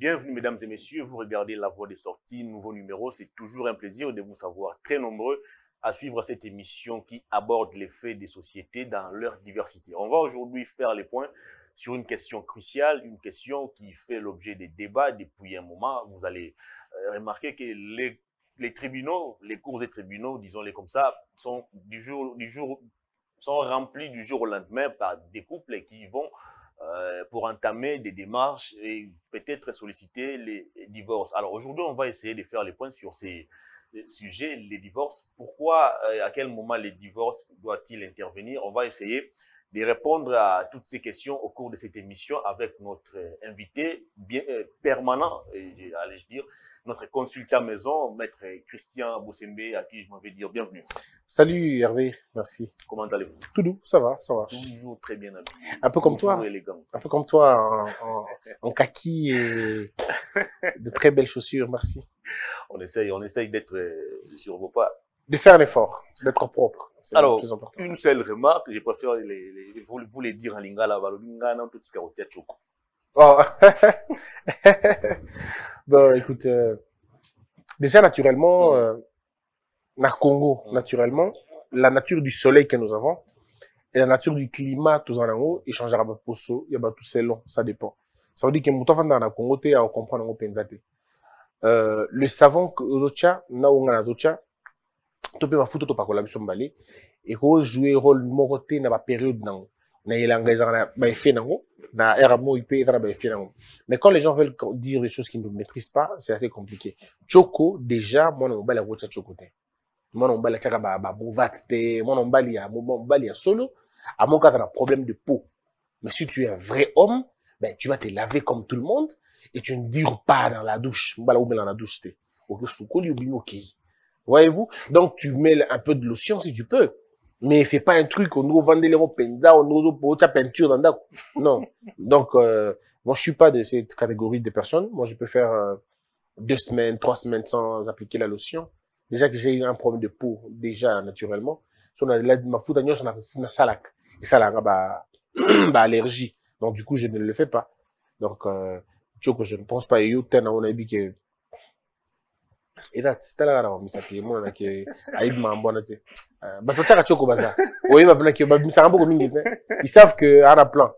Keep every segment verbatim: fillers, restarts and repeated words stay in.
Bienvenue mesdames et messieurs, vous regardez La Voix des Sorties, nouveau numéro. C'est toujours un plaisir de vous savoir très nombreux à suivre cette émission qui aborde les faits des sociétés dans leur diversité. On va aujourd'hui faire les points sur une question cruciale, une question qui fait l'objet des débats depuis un moment. Vous allez remarquer que les, les tribunaux, les cours des tribunaux, disons-les comme ça, sont du jour, du jour, sont remplis du jour au lendemain par des couples qui vont Euh, pour entamer des démarches et peut-être solliciter les divorces. Alors aujourd'hui, on va essayer de faire les points sur ces sujets, les divorces. Pourquoi, euh, à quel moment les divorces doivent-ils intervenir? On va essayer de répondre à toutes ces questions au cours de cette émission avec notre invité bien euh, permanent, et, allais-je dire, notre consultant maison, maître Christian Bossembe, à qui je m'en vais dire bienvenue. Salut Hervé, merci. Comment allez-vous? Tout doux, ça va, ça va. Toujours très bien habillé. Un peu comme toi. Élégant. Un peu comme toi, en, en, en kaki et de très belles chaussures, merci. On essaye, on essaye d'être euh, sur vos pas. De faire l'effort, d'être propre. Alors, le plus important. Une seule remarque, je préfère les, les, vous, vous les dire en lingala, balolingana, tout ce qui est choco. Oh. Bon, écoute, euh, déjà naturellement, mm. euh, na Congo, mm. naturellement, la nature du soleil que nous avons et la nature du climat, tous en haut, il changera pas pour ça, il y a pas tout c'est long, ça dépend. Ça veut dire que mon temps dans la Congo, tu as comprendre en pensate. Euh, le savon que aux autres, na où on a d'autres, tu peux pas foutre tout par collaboration balé et qu'on joue rôle moroté dans la période dans na yelanga na ba effet nango na era mo ipe na ba effet nango. Mais quand les gens veulent dire des choses qu'ils ne maîtrisent pas, c'est assez compliqué. Choco déjà moi on va la rocha chocoté. Moi on va la chaka ba ba bouvate, moi on va lia mo on va lia solo à mon cas tu as un problème de peau. Mais si tu es un vrai homme, ben tu vas te laver comme tout le monde et tu ne dures pas dans la douche. On va la ou dans la douche té. OK soukoli ou binoki. Voyez-vous? Donc tu mets un peu de lotion si tu peux. Mais fais pas un truc, on nous vend les penza, on nous pour ta peinture dans la... Non. Donc, euh, moi, je suis pas de cette catégorie de personnes. Moi, je peux faire euh, deux semaines, trois semaines sans appliquer la lotion. Déjà que j'ai eu un problème de peau, déjà, naturellement. Si on a de ma foudre, on a une salak. Et ça, là, bah, bah, allergie. Donc, du coup, je ne le fais pas. Donc, euh, je ne pense pas, et yo, on a dit que et là, c'est là là, mais ça qui est moi là qui aïe ma bonne tu. Bah toi tu as choco baza. Oui, bah que bah ça beaucoup mingi. Ils savent que à la plan.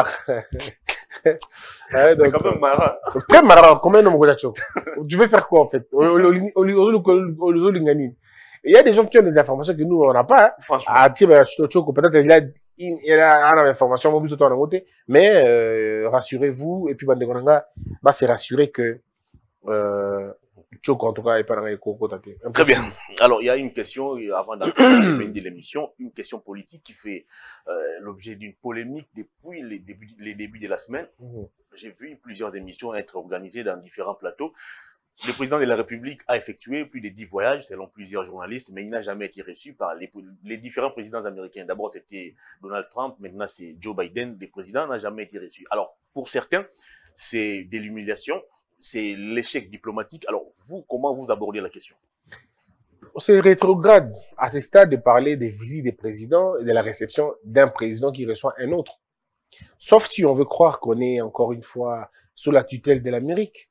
C'est quand même marrant. Très marrant. Combien de nombre de choco? Tu veux faire quoi en fait? Il y a des gens qui ont des informations que nous on n'a pas. Franchement. Ah tiens bah choco peut-être il a il a une information moi plus toi en côté. Mais euh, rassurez-vous et puis bande gonanga bah c'est rassurer que euh, Choco, en tout cas, très bien. Alors, il y a une question, avant d'entrer de l'émission, une question politique qui fait euh, l'objet d'une polémique depuis les débuts, les débuts de la semaine. Mmh. J'ai vu plusieurs émissions être organisées dans différents plateaux. Le président de la République a effectué plus de dix voyages, selon plusieurs journalistes, mais il n'a jamais été reçu par les, les différents présidents américains. D'abord, c'était Donald Trump, maintenant c'est Joe Biden. Le président n'a jamais été reçu. Alors, pour certains, c'est de l'humiliation. C'est l'échec diplomatique. Alors, vous, comment vous abordez la question? C'est rétrograde à ce stade de parler des visites des présidents et de la réception d'un président qui reçoit un autre. Sauf si on veut croire qu'on est encore une fois sous la tutelle de l'Amérique.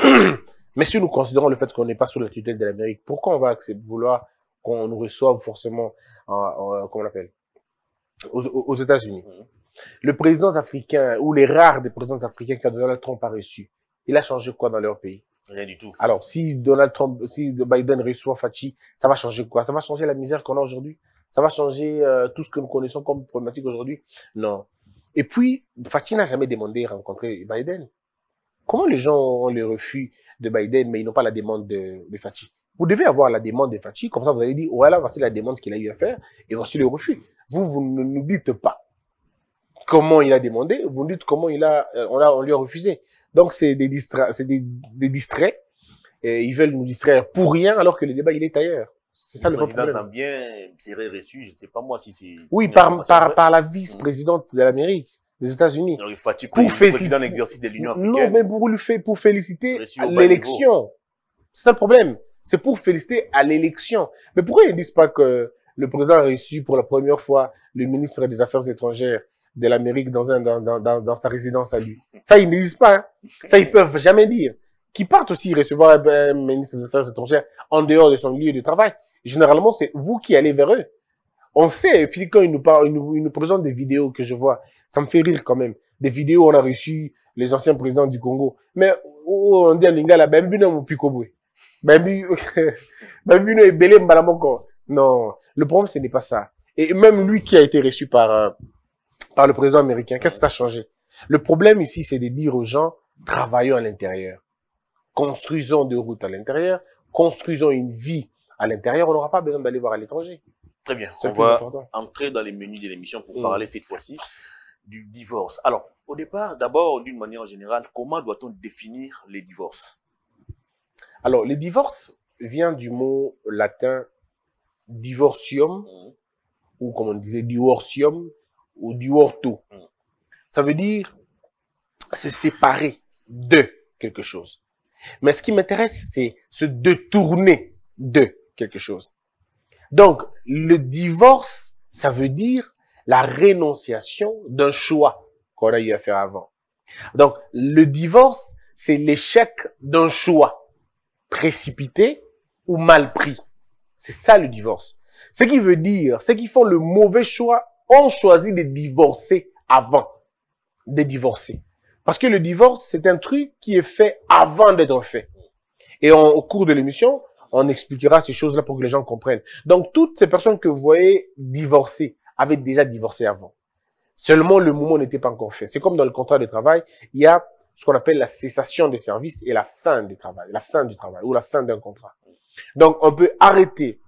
Mais si nous considérons le fait qu'on n'est pas sous la tutelle de l'Amérique, pourquoi on va accepter, vouloir qu'on nous reçoive forcément, en, en, comment on appelle, aux, aux États-Unis? Mmh. Le président africain, ou les rares des présidents africains que Donald Trump a reçus, il a changé quoi dans leur pays? Rien du tout. Alors, si Donald Trump, si Biden reçoit Fachi, ça va changer quoi? Ça va changer la misère qu'on a aujourd'hui? Ça va changer euh, tout ce que nous connaissons comme problématique aujourd'hui? Non. Et puis, Fachi n'a jamais demandé de rencontrer Biden. Comment les gens ont le refus de Biden, mais ils n'ont pas la demande de, de Fachi? Vous devez avoir la demande de Fachi, comme ça vous allez dire, voilà, voici la demande qu'il a eu à faire, et voici le refus. Vous, vous ne nous dites pas comment il a demandé, vous nous dites comment il a, on, a, on lui a refusé. Donc, c'est des, distra c'est des, des distraits. Et ils veulent nous distraire pour rien alors que le débat, il est ailleurs. C'est ça le, le président Zambien serait reçu, je ne sais pas moi si c'est... Oui, par, par, par la vice-présidente de l'Amérique, des États-Unis. Il faut pour le président d'exercice de l'Union africaine. Non, mais pour, lui fait, pour féliciter l'élection. C'est ça le problème. C'est pour féliciter à l'élection. Mais pourquoi ils ne disent pas que le président a reçu pour la première fois le ministre des Affaires étrangères de l'Amérique dans, un, dans, dans, dans, dans sa résidence à lui. Ça, ils ne disent pas. Hein. Ça, ils peuvent jamais dire. Qu'ils partent aussi recevoir un ministre des Affaires étrangères en dehors de son lieu de travail. Généralement, c'est vous qui allez vers eux. On sait, et puis quand ils nous parlent, ils nous, ils nous présentent des vidéos que je vois, ça me fait rire quand même. Des vidéos où on a reçu les anciens présidents du Congo. Mais on dit à Lingala, ben bino mo pikobwe. Ben bino ebele mbalamoko. Non, le problème ce n'est pas ça. Et même lui qui a été reçu par euh, par le président américain, qu'est-ce que ça a changé? Le problème ici, c'est de dire aux gens, travaillons à l'intérieur, construisons des routes à l'intérieur, construisons une vie à l'intérieur. On n'aura pas besoin d'aller voir à l'étranger. Très bien, on va important. entrer dans les menus de l'émission pour mmh. parler cette fois-ci du divorce. Alors, au départ, d'abord, d'une manière générale, comment doit-on définir les divorces? Alors, le divorce vient du mot latin divortium, mmh. ou comme on disait divortium, ou divorto. Mmh. Ça veut dire se séparer de quelque chose. Mais ce qui m'intéresse, c'est se détourner de quelque chose. Donc, le divorce, ça veut dire la rénonciation d'un choix qu'on a eu à faire avant. Donc, le divorce, c'est l'échec d'un choix précipité ou mal pris. C'est ça le divorce. Ce qui veut dire, ceux qui font le mauvais choix ont choisi de divorcer avant de divorcer. Parce que le divorce, c'est un truc qui est fait avant d'être fait. Et on, au cours de l'émission, on expliquera ces choses-là pour que les gens comprennent. Donc, toutes ces personnes que vous voyez divorcer avaient déjà divorcé avant. Seulement, le moment n'était pas encore fait. C'est comme dans le contrat de travail, il y a ce qu'on appelle la cessation des services et la fin du travail, la fin du travail ou la fin d'un contrat. Donc, on peut arrêter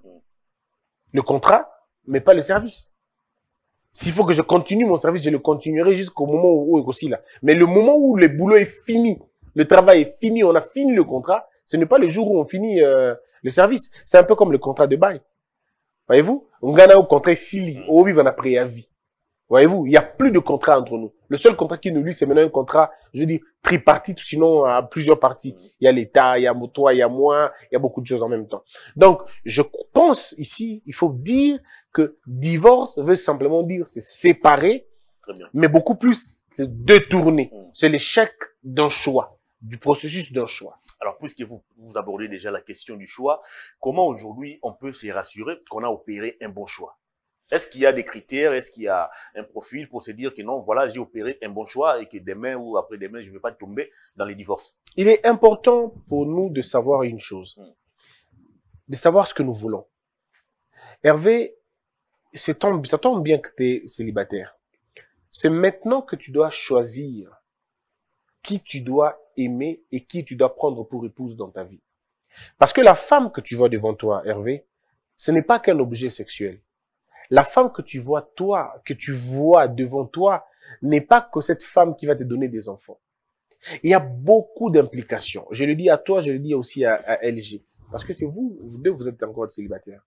le contrat, mais pas le service. S'il faut que je continue mon service, je le continuerai jusqu'au moment où, où aussi là. Mais le moment où le boulot est fini, le travail est fini, on a fini le contrat, ce n'est pas le jour où on finit euh, le service. C'est un peu comme le contrat de bail. Voyez-vous? On gagne au contrat s'il au vivre en après à vie. Voyez-vous? Il n'y a plus de contrat entre nous. Le seul contrat qui nous lie, c'est maintenant un contrat, je veux dire, tripartite, sinon à plusieurs parties. Il y a l'État, il y a toi, il y a moi, il y a beaucoup de choses en même temps. Donc, je pense ici, il faut dire que divorce veut simplement dire c'est séparer, mais beaucoup plus, c'est détourner. Mmh. C'est l'échec d'un choix, du processus d'un choix. Alors, puisque vous, vous abordez déjà la question du choix, comment aujourd'hui on peut se rassurer qu'on a opéré un bon choix? Est-ce qu'il y a des critères, est-ce qu'il y a un profil pour se dire que non, voilà, j'ai opéré un bon choix et que demain ou après-demain, je ne vais pas tomber dans les divorces? Il est important pour nous de savoir une chose, hmm. de savoir ce que nous voulons. Hervé, ça tombe, ça tombe bien que tu es célibataire. C'est maintenant que tu dois choisir qui tu dois aimer et qui tu dois prendre pour épouse dans ta vie. Parce que la femme que tu vois devant toi, Hervé, ce n'est pas qu'un objet sexuel. La femme que tu vois, toi, que tu vois devant toi, n'est pas que cette femme qui va te donner des enfants. Il y a beaucoup d'implications. Je le dis à toi, je le dis aussi à, à L G. Parce que c'est vous, vous deux, vous êtes encore célibataires.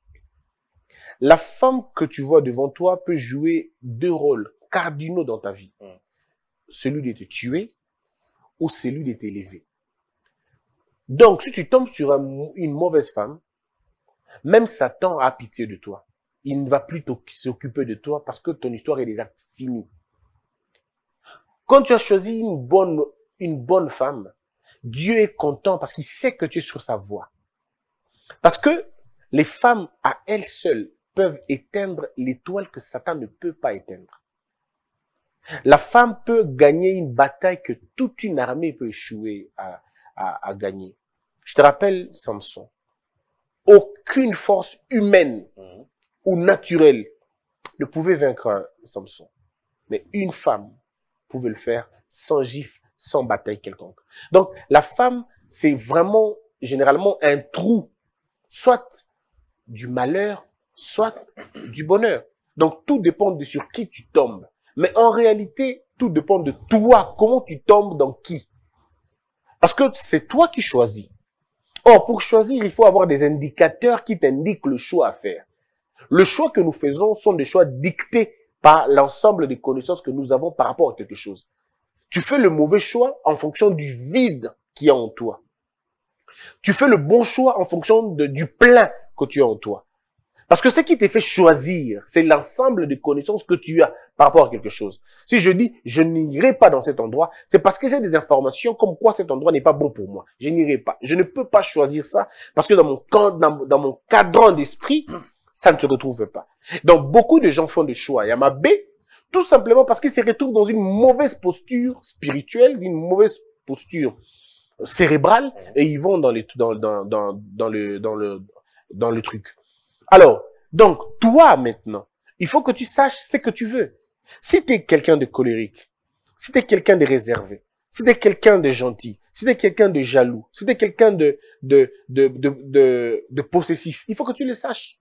La femme que tu vois devant toi peut jouer deux rôles cardinaux dans ta vie. Mm. Celui de te tuer ou celui de t'élever. Donc, si tu tombes sur un, une mauvaise femme, même Satan a pitié de toi. Il ne va plus s'occuper de toi parce que ton histoire est déjà finie. Quand tu as choisi une bonne, une bonne femme, Dieu est content parce qu'il sait que tu es sur sa voie. Parce que les femmes, à elles seules, peuvent éteindre l'étoile que Satan ne peut pas éteindre. La femme peut gagner une bataille que toute une armée peut échouer à, à, à gagner. Je te rappelle Samson. Aucune force humaine mmh. ou naturelle ne pouvait vaincre Samson. Mais une femme pouvait le faire sans gifle, sans bataille quelconque. Donc, la femme, c'est vraiment, généralement, un trou, soit du malheur, soit du bonheur. Donc, tout dépend de sur qui tu tombes. Mais en réalité, tout dépend de toi, comment tu tombes dans qui. Parce que c'est toi qui choisis. Or, pour choisir, il faut avoir des indicateurs qui t'indiquent le choix à faire. Le choix que nous faisons sont des choix dictés par l'ensemble des connaissances que nous avons par rapport à quelque chose. Tu fais le mauvais choix en fonction du vide qu'il y a en toi. Tu fais le bon choix en fonction de, du plein que tu as en toi. Parce que ce qui te fait choisir, c'est l'ensemble de connaissances que tu as par rapport à quelque chose. Si je dis, je n'irai pas dans cet endroit, c'est parce que j'ai des informations comme quoi cet endroit n'est pas bon pour moi. Je n'irai pas. Je ne peux pas choisir ça parce que dans mon, dans, dans mon cadran d'esprit, ça ne se retrouve pas. Donc, beaucoup de gens font des choix. Il y a ma B, tout simplement parce qu'ils se retrouvent dans une mauvaise posture spirituelle, une mauvaise posture cérébrale, et ils vont dans, les, dans, dans, dans, dans, le, dans, le, dans le truc. Alors, donc, toi, maintenant, il faut que tu saches ce que tu veux. Si tu es quelqu'un de colérique, si tu es quelqu'un de réservé, si tu es quelqu'un de gentil, si tu es quelqu'un de jaloux, si tu es quelqu'un de, de, de, de, de, de possessif, il faut que tu le saches.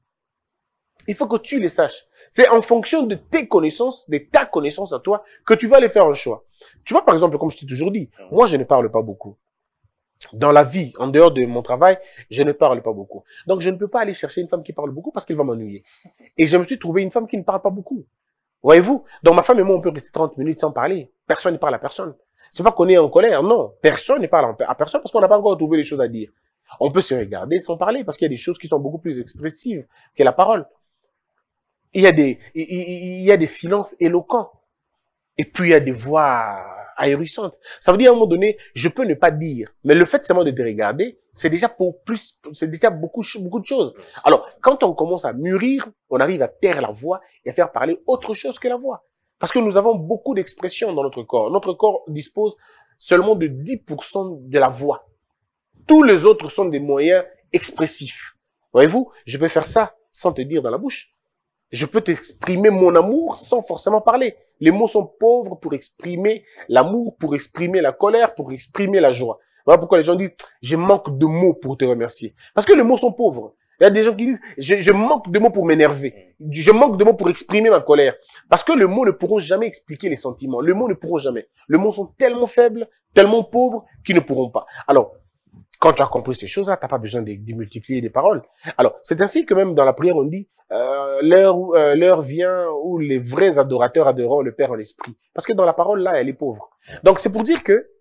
Il faut que tu le saches. C'est en fonction de tes connaissances, de ta connaissance à toi, que tu vas aller faire un choix. Tu vois, par exemple, comme je t'ai toujours dit, moi, je ne parle pas beaucoup. Dans la vie, en dehors de mon travail, je ne parle pas beaucoup. Donc, je ne peux pas aller chercher une femme qui parle beaucoup parce qu'elle va m'ennuyer. Et je me suis trouvé une femme qui ne parle pas beaucoup. Voyez-vous? Donc, ma femme et moi, on peut rester trente minutes sans parler. Personne ne parle à personne. C'est pas qu'on est en colère, non. Personne ne parle à personne parce qu'on n'a pas encore trouvé les choses à dire. On peut se regarder sans parler parce qu'il y a des choses qui sont beaucoup plus expressives que la parole. Il y a des, il, il, il y a des silences éloquents. Et puis, il y a des voix ahurissantes. Ça veut dire, à un moment donné, je peux ne pas dire. Mais le fait seulement de te regarder, c'est déjà pour plus, c'est déjà beaucoup, beaucoup de choses. Alors, quand on commence à mûrir, on arrive à taire la voix et à faire parler autre chose que la voix. Parce que nous avons beaucoup d'expressions dans notre corps. Notre corps dispose seulement de dix pour cent de la voix. Tous les autres sont des moyens expressifs. Voyez-vous, je peux faire ça sans te dire dans la bouche. Je peux t'exprimer mon amour sans forcément parler. Les mots sont pauvres pour exprimer l'amour, pour exprimer la colère, pour exprimer la joie. Voilà pourquoi les gens disent « je manque de mots pour te remercier ». Parce que les mots sont pauvres. Il y a des gens qui disent je, « je manque de mots pour m'énerver ». Je manque de mots pour exprimer ma colère. Parce que les mots ne pourront jamais expliquer les sentiments. Les mots ne pourront jamais. Les mots sont tellement faibles, tellement pauvres qu'ils ne pourront pas. Alors, quand tu as compris ces choses-là, tu n'as pas besoin de, de multiplier des paroles. Alors, c'est ainsi que même dans la prière, on dit euh, l'heure euh, l'heure vient où les vrais adorateurs adoreront le Père en esprit. Parce que dans la parole, là, elle est pauvre. Donc, c'est pour dire que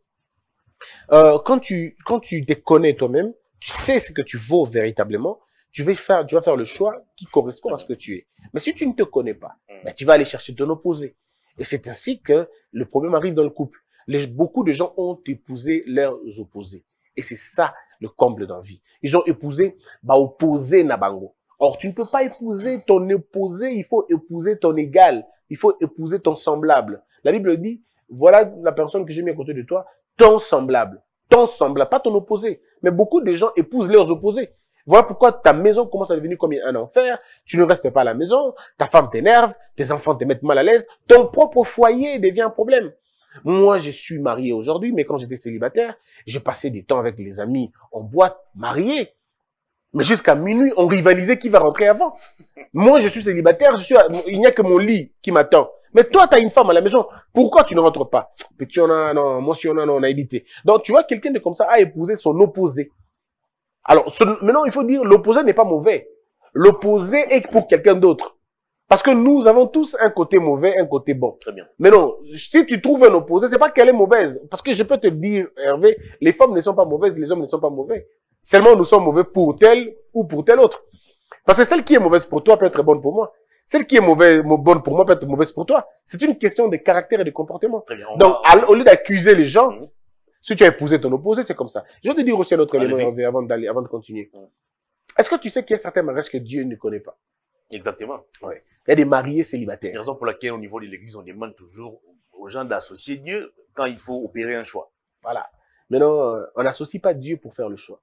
euh, quand tu quand tu te connais toi-même, tu sais ce que tu vaux véritablement, tu vas faire, tu vas faire le choix qui correspond à ce que tu es. Mais si tu ne te connais pas, ben, tu vas aller chercher ton opposé. Et c'est ainsi que le problème arrive dans le couple. Les, beaucoup de gens ont épousé leurs opposés. Et c'est ça le comble dans la vie. Ils ont épousé, bah, opposé Nabango. Or, tu ne peux pas épouser ton opposé, il faut épouser ton égal. Il faut épouser ton semblable. La Bible dit, voilà la personne que j'ai mis à côté de toi, ton semblable. Ton semblable, pas ton opposé. Mais beaucoup de gens épousent leurs opposés. Voilà pourquoi ta maison commence à devenir comme un enfer. Tu ne restes pas à la maison, ta femme t'énerve, tes enfants te mettent mal à l'aise. Ton propre foyer devient un problème. Moi, je suis marié aujourd'hui, mais quand j'étais célibataire, j'ai passé des temps avec les amis en boîte, mariés. Mais jusqu'à minuit, on rivalisait qui va rentrer avant. Moi, je suis célibataire, je suis à... il n'y a que mon lit qui m'attend. Mais toi, tu as une femme à la maison. Pourquoi tu ne rentres pas? Petit, on a, non, moi, si on a, non, on a évité. Donc, tu vois, quelqu'un de comme ça a épousé son opposé. Alors, ce... maintenant, il faut dire, l'opposé n'est pas mauvais. L'opposé est pour quelqu'un d'autre. Parce que nous avons tous un côté mauvais, un côté bon. Très bien. Mais non, si tu trouves un opposé, c'est pas qu'elle est mauvaise. Parce que je peux te dire, Hervé, les femmes ne sont pas mauvaises, les hommes ne sont pas mauvais. Seulement, nous sommes mauvais pour tel ou pour tel autre. Parce que celle qui est mauvaise pour toi peut être bonne pour moi. Celle qui est mauvaise, bonne pour moi peut être mauvaise pour toi. C'est une question de caractère et de comportement. Très bien. Donc, va... au lieu d'accuser les gens, mmh. si tu as épousé ton opposé, c'est comme ça. Je vais te dire aussi un autre élément Hervé, avant d'aller, avant de continuer. Mmh. Est-ce que tu sais qu'il y a certains mariages que Dieu ne connaît pas? Exactement. Ouais. Il y a des mariés célibataires. C'est la raison pour laquelle, au niveau de l'Église, on demande toujours aux gens d'associer Dieu quand il faut opérer un choix. Voilà. Maintenant, on n'associe pas Dieu pour faire le choix.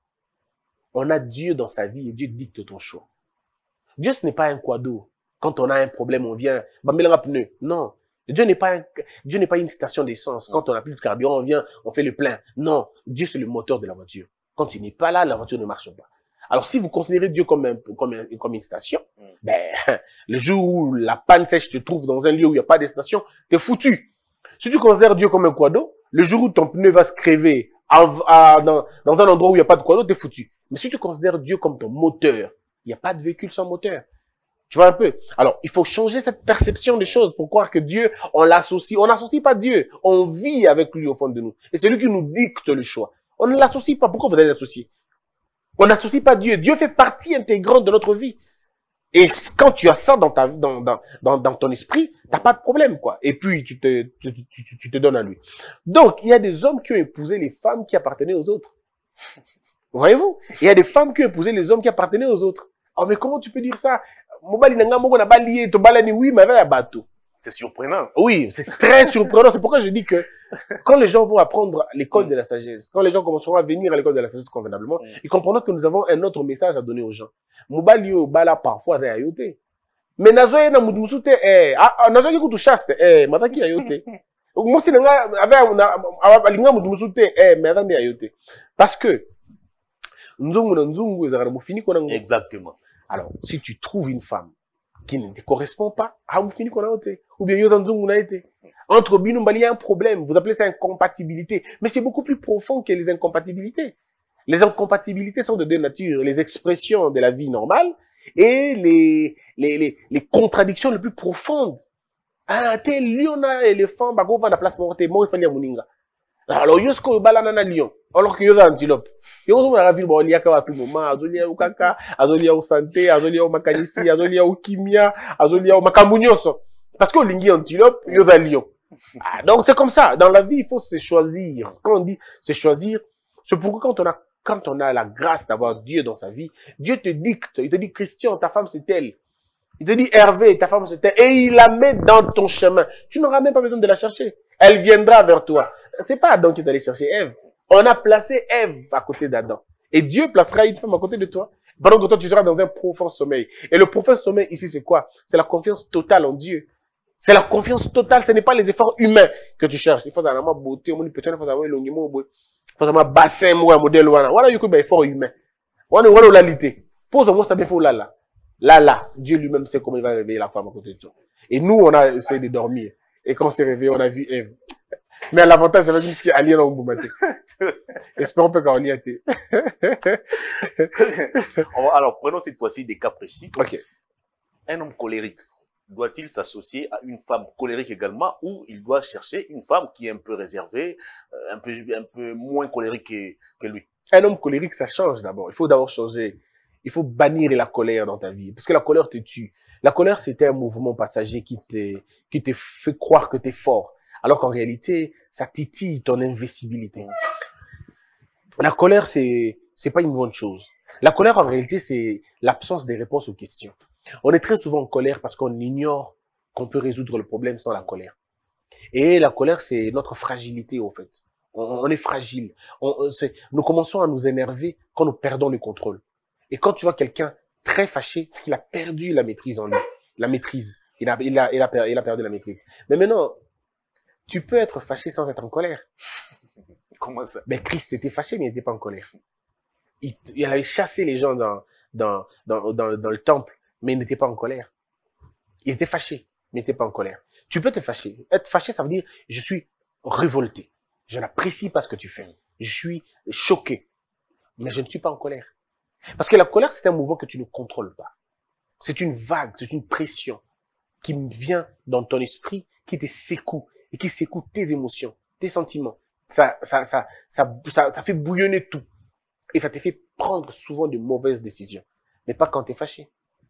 On a Dieu dans sa vie et Dieu dicte ton choix. Dieu, ce n'est pas un quado. Quand on a un problème, on vient, bambela pneu. Non. Dieu n'est pas un, Dieu n'est pas une station d'essence. Quand on n'a plus de carburant, on vient, on fait le plein. Non. Dieu, c'est le moteur de la voiture. Quand il n'est pas là, la voiture ne marche pas. Alors, si vous considérez Dieu comme, un, comme, un, comme une station, mm. ben, le jour où la panne sèche te trouve dans un lieu où il n'y a pas de station, t'es foutu. Si tu considères Dieu comme un quado, le jour où ton pneu va se crever à, à, dans, dans un endroit où il n'y a pas de quado, t'es foutu. Mais si tu considères Dieu comme ton moteur, il n'y a pas de véhicule sans moteur. Tu vois un peu? Alors, il faut changer cette perception des choses pour croire que Dieu, on l'associe. On n'associe pas Dieu. On vit avec lui au fond de nous. Et c'est lui qui nous dicte le choix. On ne l'associe pas. Pourquoi vous allez l'associer? On n'associe pas Dieu. Dieu fait partie intégrante de notre vie. Et quand tu as ça dans, ta, dans, dans, dans, dans ton esprit, tu n'as pas de problème, quoi. Et puis, tu te, tu, tu, tu te donnes à lui. Donc, il y a des hommes qui ont épousé les femmes qui appartenaient aux autres. Voyez-vous? Il y a des femmes qui ont épousé les hommes qui appartenaient aux autres. Oh, mais comment tu peux dire ça? Oui, mais avec un bateau. C'est surprenant. Oui, c'est très surprenant. C'est pourquoi je dis que quand les gens vont apprendre l'école de la sagesse, quand les gens commenceront à venir à l'école de la sagesse convenablement, mm. ils comprendront que nous avons un autre message à donner aux gens. Mobali yo bala parfois c'est ayote. Mais nazo ye na mudmusute eh ah nazo ki kutu chaste eh mataki ayote. Moi si nga avec na alinga mudmusute eh mais attendez ayote. Parce que nzungu na nzungu ezara mu fini kona ngo. Exactement. Alors, si tu trouves une femme qui ne te correspond pas, ah, vous finissez qu'on a été. Ou bien, vous a été. Entre binoumbali, il y a un problème. Vous appelez ça incompatibilité. Mais c'est beaucoup plus profond que les incompatibilités. Les incompatibilités sont de deux natures. Les expressions de la vie normale et les, les, les, les contradictions les plus profondes. Ah, t'es lion, éléphant, bago, va la place morte, moi, il fallait moninga. Alors, yo, ce que balana na lion. Alors que yo, antilope. Yo, on a vu, bon, il y a qu'à tout moment. Azolia ou kaka, azolia ou santé, azolia ou makanisi, azolia ou kimia, azolia ou makamunyoso. Parce qu'on lingi antilope, yo, va lion. Ah, donc, c'est comme ça. Dans la vie, il faut se choisir. Quand on dit se choisir, c'est pourquoi quand on a, quand on a la grâce d'avoir Dieu dans sa vie, Dieu te dicte. Il te dit, Christian, ta femme, c'est elle. Il te dit, Hervé, ta femme, c'est elle. Et il la met dans ton chemin. Tu n'auras même pas besoin de la chercher. Elle viendra vers toi. C'est pas Adam qui est allé chercher Ève. On a placé Ève à côté d'Adam. Et Dieu placera une femme à côté de toi. Pendant que toi, tu seras dans un profond sommeil. Et le profond sommeil ici, c'est quoi? C'est la confiance totale en Dieu. C'est la confiance totale. Ce n'est pas les efforts humains que tu cherches. Il faut avoir beauté, il faut avoir l'ongimo, il faut avoir bassin, un modèle. Voilà, il y a un effort humain. Voilà, voilà, la réalité. Pose-moi ça, il faut là, là. Là, là. Dieu lui-même sait comment il va réveiller la femme à côté de toi. Et nous, on a essayé de dormir. Et quand on s'est réveillé, on a vu Ève. Mais à l'avantage, ça veut dire qu'il y a allié dans le boumate. Espérons pas qu'on y a été. Alors, prenons cette fois-ci des cas précis. Ok. Un homme colérique, doit-il s'associer à une femme colérique également, ou il doit chercher une femme qui est un peu réservée, un peu, un peu moins colérique que, que lui? Un homme colérique, ça change d'abord. Il faut d'abord changer. Il faut bannir la colère dans ta vie. Parce que la colère te tue. La colère, c'était un mouvement passager qui te, qui te fait croire que tu es fort. Alors qu'en réalité, ça titille ton invincibilité. La colère, c'est, c'est pas une bonne chose. La colère, en réalité, c'est l'absence des réponses aux questions. On est très souvent en colère parce qu'on ignore qu'on peut résoudre le problème sans la colère. Et la colère, c'est notre fragilité, au fait. On, on est fragile. On, c'est, nous commençons à nous énerver quand nous perdons le contrôle. Et quand tu vois quelqu'un très fâché, c'est qu'il a perdu la maîtrise en lui. La maîtrise. Il a, il a, il a, il a perdu la maîtrise. Mais maintenant, tu peux être fâché sans être en colère. Comment ça? Mais Christ était fâché, mais il n'était pas en colère. Il, il avait chassé les gens dans, dans, dans, dans, dans le temple, mais il n'était pas en colère. Il était fâché, mais il n'était pas en colère. Tu peux te fâcher. Être fâché, ça veut dire, je suis révolté. Je n'apprécie pas ce que tu fais. Je suis choqué. Mais je ne suis pas en colère. Parce que la colère, c'est un mouvement que tu ne contrôles pas. C'est une vague, c'est une pression qui vient dans ton esprit, qui te secoue et qui secoue tes émotions, tes sentiments. Ça, ça, ça, ça, ça, ça fait bouillonner tout. Et ça te fait prendre souvent de mauvaises décisions. Mais pas quand tu es fâché.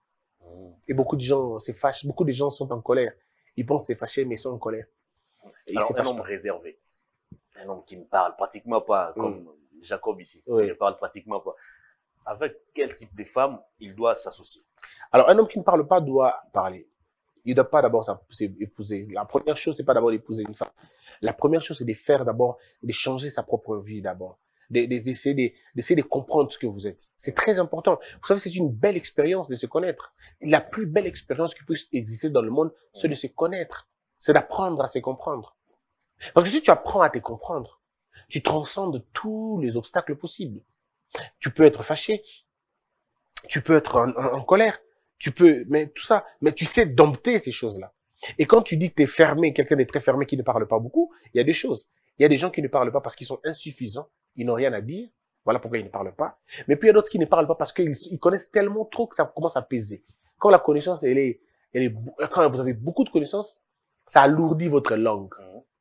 Et beaucoup de gens se fâchent, beaucoup de gens sont en colère. Ils pensent c'est fâché, mais ils sont en colère. Et alors, un homme pas. réservé. Un homme qui ne parle pratiquement pas, comme mmh. Jacob ici. Oui. Il ne parle pratiquement pas. Avec quel type de femme il doit s'associer? Alors, un homme qui ne parle pas doit parler. Il ne doit pas d'abord s'épouser. La première chose, c'est pas d'abord d'épouser une femme. La première chose, c'est de faire d'abord, de changer sa propre vie d'abord. D'essayer de, d'essayer de comprendre ce que vous êtes. C'est très important. Vous savez, c'est une belle expérience de se connaître. La plus belle expérience qui puisse exister dans le monde, c'est de se connaître. C'est d'apprendre à se comprendre. Parce que si tu apprends à te comprendre, tu transcendes tous les obstacles possibles. Tu peux être fâché, tu peux être en, en, en colère, tu peux, mais tout ça, mais tu sais dompter ces choses-là. Et quand tu dis que tu es fermé, quelqu'un est très fermé qui ne parle pas beaucoup, il y a des choses. Il y a des gens qui ne parlent pas parce qu'ils sont insuffisants, ils n'ont rien à dire, voilà pourquoi ils ne parlent pas. Mais puis il y a d'autres qui ne parlent pas parce qu'ils ils connaissent tellement trop que ça commence à peser. Quand la connaissance, elle est, elle est, quand vous avez beaucoup de connaissances, ça alourdit votre langue.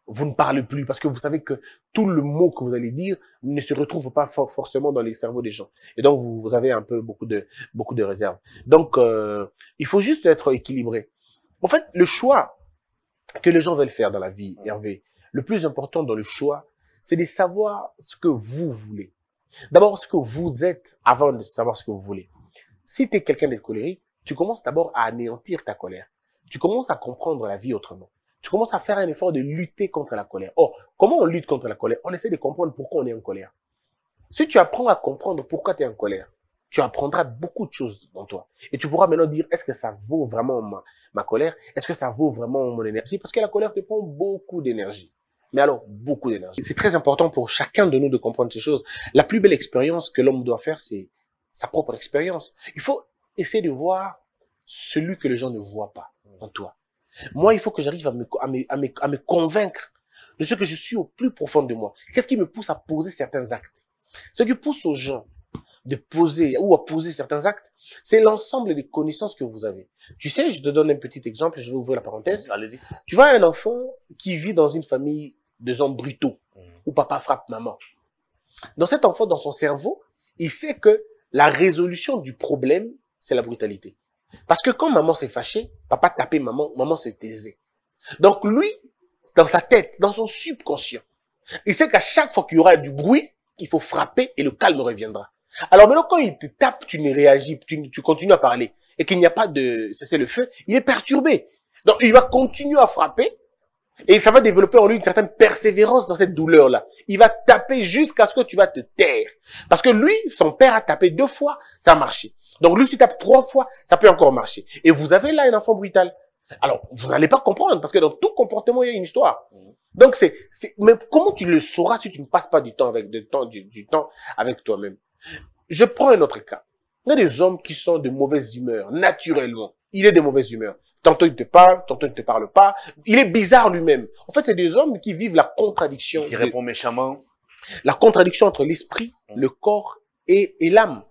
vous ne parlez plus parce que vous savez que tout le mot que vous allez dire ne se retrouve pas for forcément dans les cerveaux des gens. Et donc, vous, vous avez un peu beaucoup de, beaucoup de réserves. Donc, euh, il faut juste être équilibré. En fait, le choix que les gens veulent faire dans la vie, Hervé, le plus important dans le choix, c'est de savoir ce que vous voulez. D'abord, ce que vous êtes avant de savoir ce que vous voulez. Si tu es quelqu'un de colérique, tu commences d'abord à anéantir ta colère. Tu commences à comprendre la vie autrement. Tu commences à faire un effort de lutter contre la colère. Or, comment on lutte contre la colère? On essaie de comprendre pourquoi on est en colère. Si tu apprends à comprendre pourquoi tu es en colère, tu apprendras beaucoup de choses dans toi. Et tu pourras maintenant dire, est-ce que ça vaut vraiment ma, ma colère? Est-ce que ça vaut vraiment mon énergie? Parce que la colère te prend beaucoup d'énergie. Mais alors, beaucoup d'énergie. C'est très important pour chacun de nous de comprendre ces choses. La plus belle expérience que l'homme doit faire, c'est sa propre expérience. Il faut essayer de voir celui que les gens ne voient pas en toi. Moi, il faut que j'arrive à me, à, me, à, me, à me convaincre de ce que je suis au plus profond de moi. Qu'est-ce qui me pousse à poser certains actes? Ce qui pousse aux gens de poser ou à poser certains actes, c'est l'ensemble des connaissances que vous avez. Tu sais, je te donne un petit exemple, je vais ouvrir la parenthèse. Allez-y. Tu vois un enfant qui vit dans une famille de hommes brutaux, mmh. où papa frappe maman. Dans cet enfant, dans son cerveau, il sait que la résolution du problème, c'est la brutalité. Parce que quand maman s'est fâchée, papa tapait maman, maman s'est taisée. Donc lui, dans sa tête, dans son subconscient, il sait qu'à chaque fois qu'il y aura du bruit, il faut frapper et le calme reviendra. Alors maintenant, quand il te tape, tu ne réagis, tu, tu continues à parler et qu'il n'y a pas de cessez-le-feu, il est perturbé. Donc il va continuer à frapper et ça va développer en lui une certaine persévérance dans cette douleur-là. Il va taper jusqu'à ce que tu vas te taire. Parce que lui, son père a tapé deux fois, ça a marché. Donc lui, si tu tapes trois fois, ça peut encore marcher. Et vous avez là un enfant brutal. Alors, vous n'allez pas comprendre, parce que dans tout comportement, il y a une histoire. Donc, c'est, c'est, mais comment tu le sauras si tu ne passes pas du temps avec, du temps, du, du temps avec toi-même? Je prends un autre cas. Il y a des hommes qui sont de mauvaise humeur, naturellement. Il est de mauvaise humeur. Tantôt il te parle, tantôt il ne te parle pas. Il est bizarre lui-même. En fait, c'est des hommes qui vivent la contradiction. Qui répond méchamment. La contradiction entre l'esprit, le corps et, et l'âme.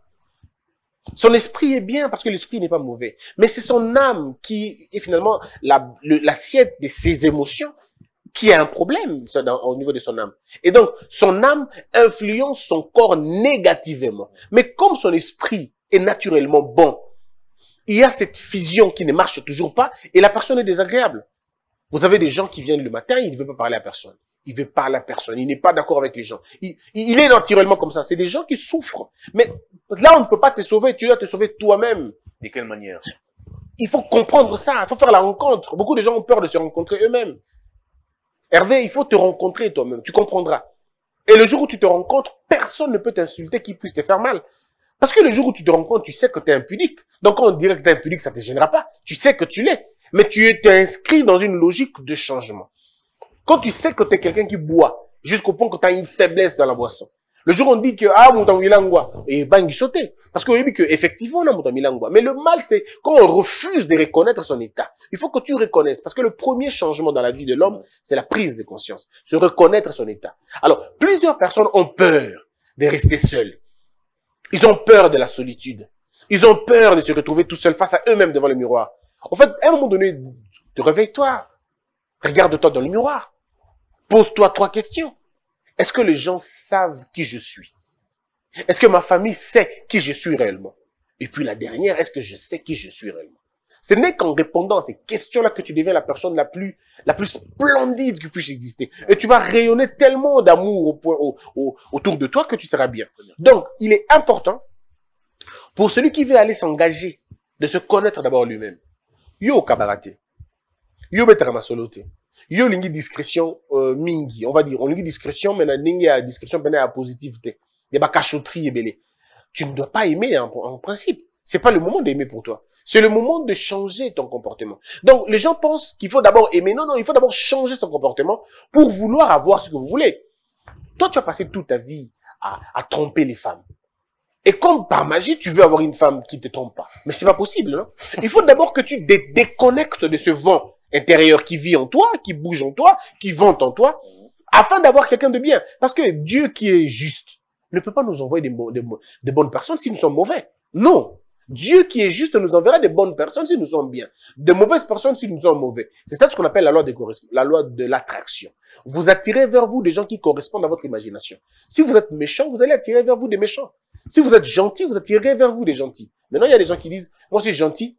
Son esprit est bien parce que l'esprit n'est pas mauvais. Mais c'est son âme qui est finalement l'assiette de ses émotions qui a un problème dans, au niveau de son âme. Et donc, son âme influence son corps négativement. Mais comme son esprit est naturellement bon, il y a cette fusion qui ne marche toujours pas et la personne est désagréable. Vous avez des gens qui viennent le matin, ils ne veulent pas parler à personne. Il veut parler à personne. Il n'est pas d'accord avec les gens. Il, il est naturellement comme ça. C'est des gens qui souffrent. Mais là, on ne peut pas te sauver. Tu dois te sauver toi-même. De quelle manière? Il faut comprendre ça. Il faut faire la rencontre. Beaucoup de gens ont peur de se rencontrer eux-mêmes. Hervé, il faut te rencontrer toi-même. Tu comprendras. Et le jour où tu te rencontres, personne ne peut t'insulter qui puisse te faire mal. Parce que le jour où tu te rencontres, tu sais que tu es impudique. Donc quand on dirait que tu es impudique, ça ne te gênera pas. Tu sais que tu l'es. Mais tu es inscrit dans une logique de changement. Quand tu sais que tu es quelqu'un qui boit, jusqu'au point que tu as une faiblesse dans la boisson. Le jour où on dit que, ah, Moutamilangwa, et bangi sauter. Parce qu'on dit qu'effectivement, on a Moutamilangwa. Mais le mal, c'est quand on refuse de reconnaître son état. Il faut que tu reconnaisses. Parce que le premier changement dans la vie de l'homme, c'est la prise de conscience. Se reconnaître son état. Alors, plusieurs personnes ont peur de rester seuls. Ils ont peur de la solitude. Ils ont peur de se retrouver tout seuls face à eux-mêmes devant le miroir. En fait, à un moment donné, te réveille-toi. Regarde-toi dans le miroir. Pose-toi trois questions. Est-ce que les gens savent qui je suis? Est-ce que ma famille sait qui je suis réellement? Et puis la dernière, est-ce que je sais qui je suis réellement? Ce n'est qu'en répondant à ces questions-là que tu deviens la personne la plus, la plus splendide qui puisse exister. Et tu vas rayonner tellement d'amour au point, au, au, autour de toi que tu seras bien. Donc, il est important pour celui qui veut aller s'engager de se connaître d'abord lui-même. Yo kabarate. Yo betaramasolote. Yo lingi discrétion euh, mingi, on va dire, on lingi discrétion, mais lingi a discrétion pena à positivité. Il y a cachotterie et belé. Tu ne dois pas aimer en, en principe. C'est pas le moment d'aimer pour toi. C'est le moment de changer ton comportement. Donc les gens pensent qu'il faut d'abord aimer. Non, non, il faut d'abord changer son comportement pour vouloir avoir ce que vous voulez. Toi, tu as passé toute ta vie à, à tromper les femmes. Et comme par magie, tu veux avoir une femme qui ne te trompe pas. Mais c'est pas possible, non? Il faut d'abord que tu dé déconnectes de ce vent intérieur qui vit en toi, qui bouge en toi, qui vente en toi, afin d'avoir quelqu'un de bien. Parce que Dieu qui est juste ne peut pas nous envoyer des, des, des bonnes personnes si nous sommes mauvais. Non. Dieu qui est juste nous enverra des bonnes personnes si nous sommes bien, de mauvaises personnes si nous sommes mauvais. C'est ça ce qu'on appelle la loi de, la loi de l'attraction. Vous attirez vers vous des gens qui correspondent à votre imagination. Si vous êtes méchant, vous allez attirer vers vous des méchants. Si vous êtes gentil, vous attirez vers vous des gentils. Maintenant, il y a des gens qui disent, moi je suis gentil,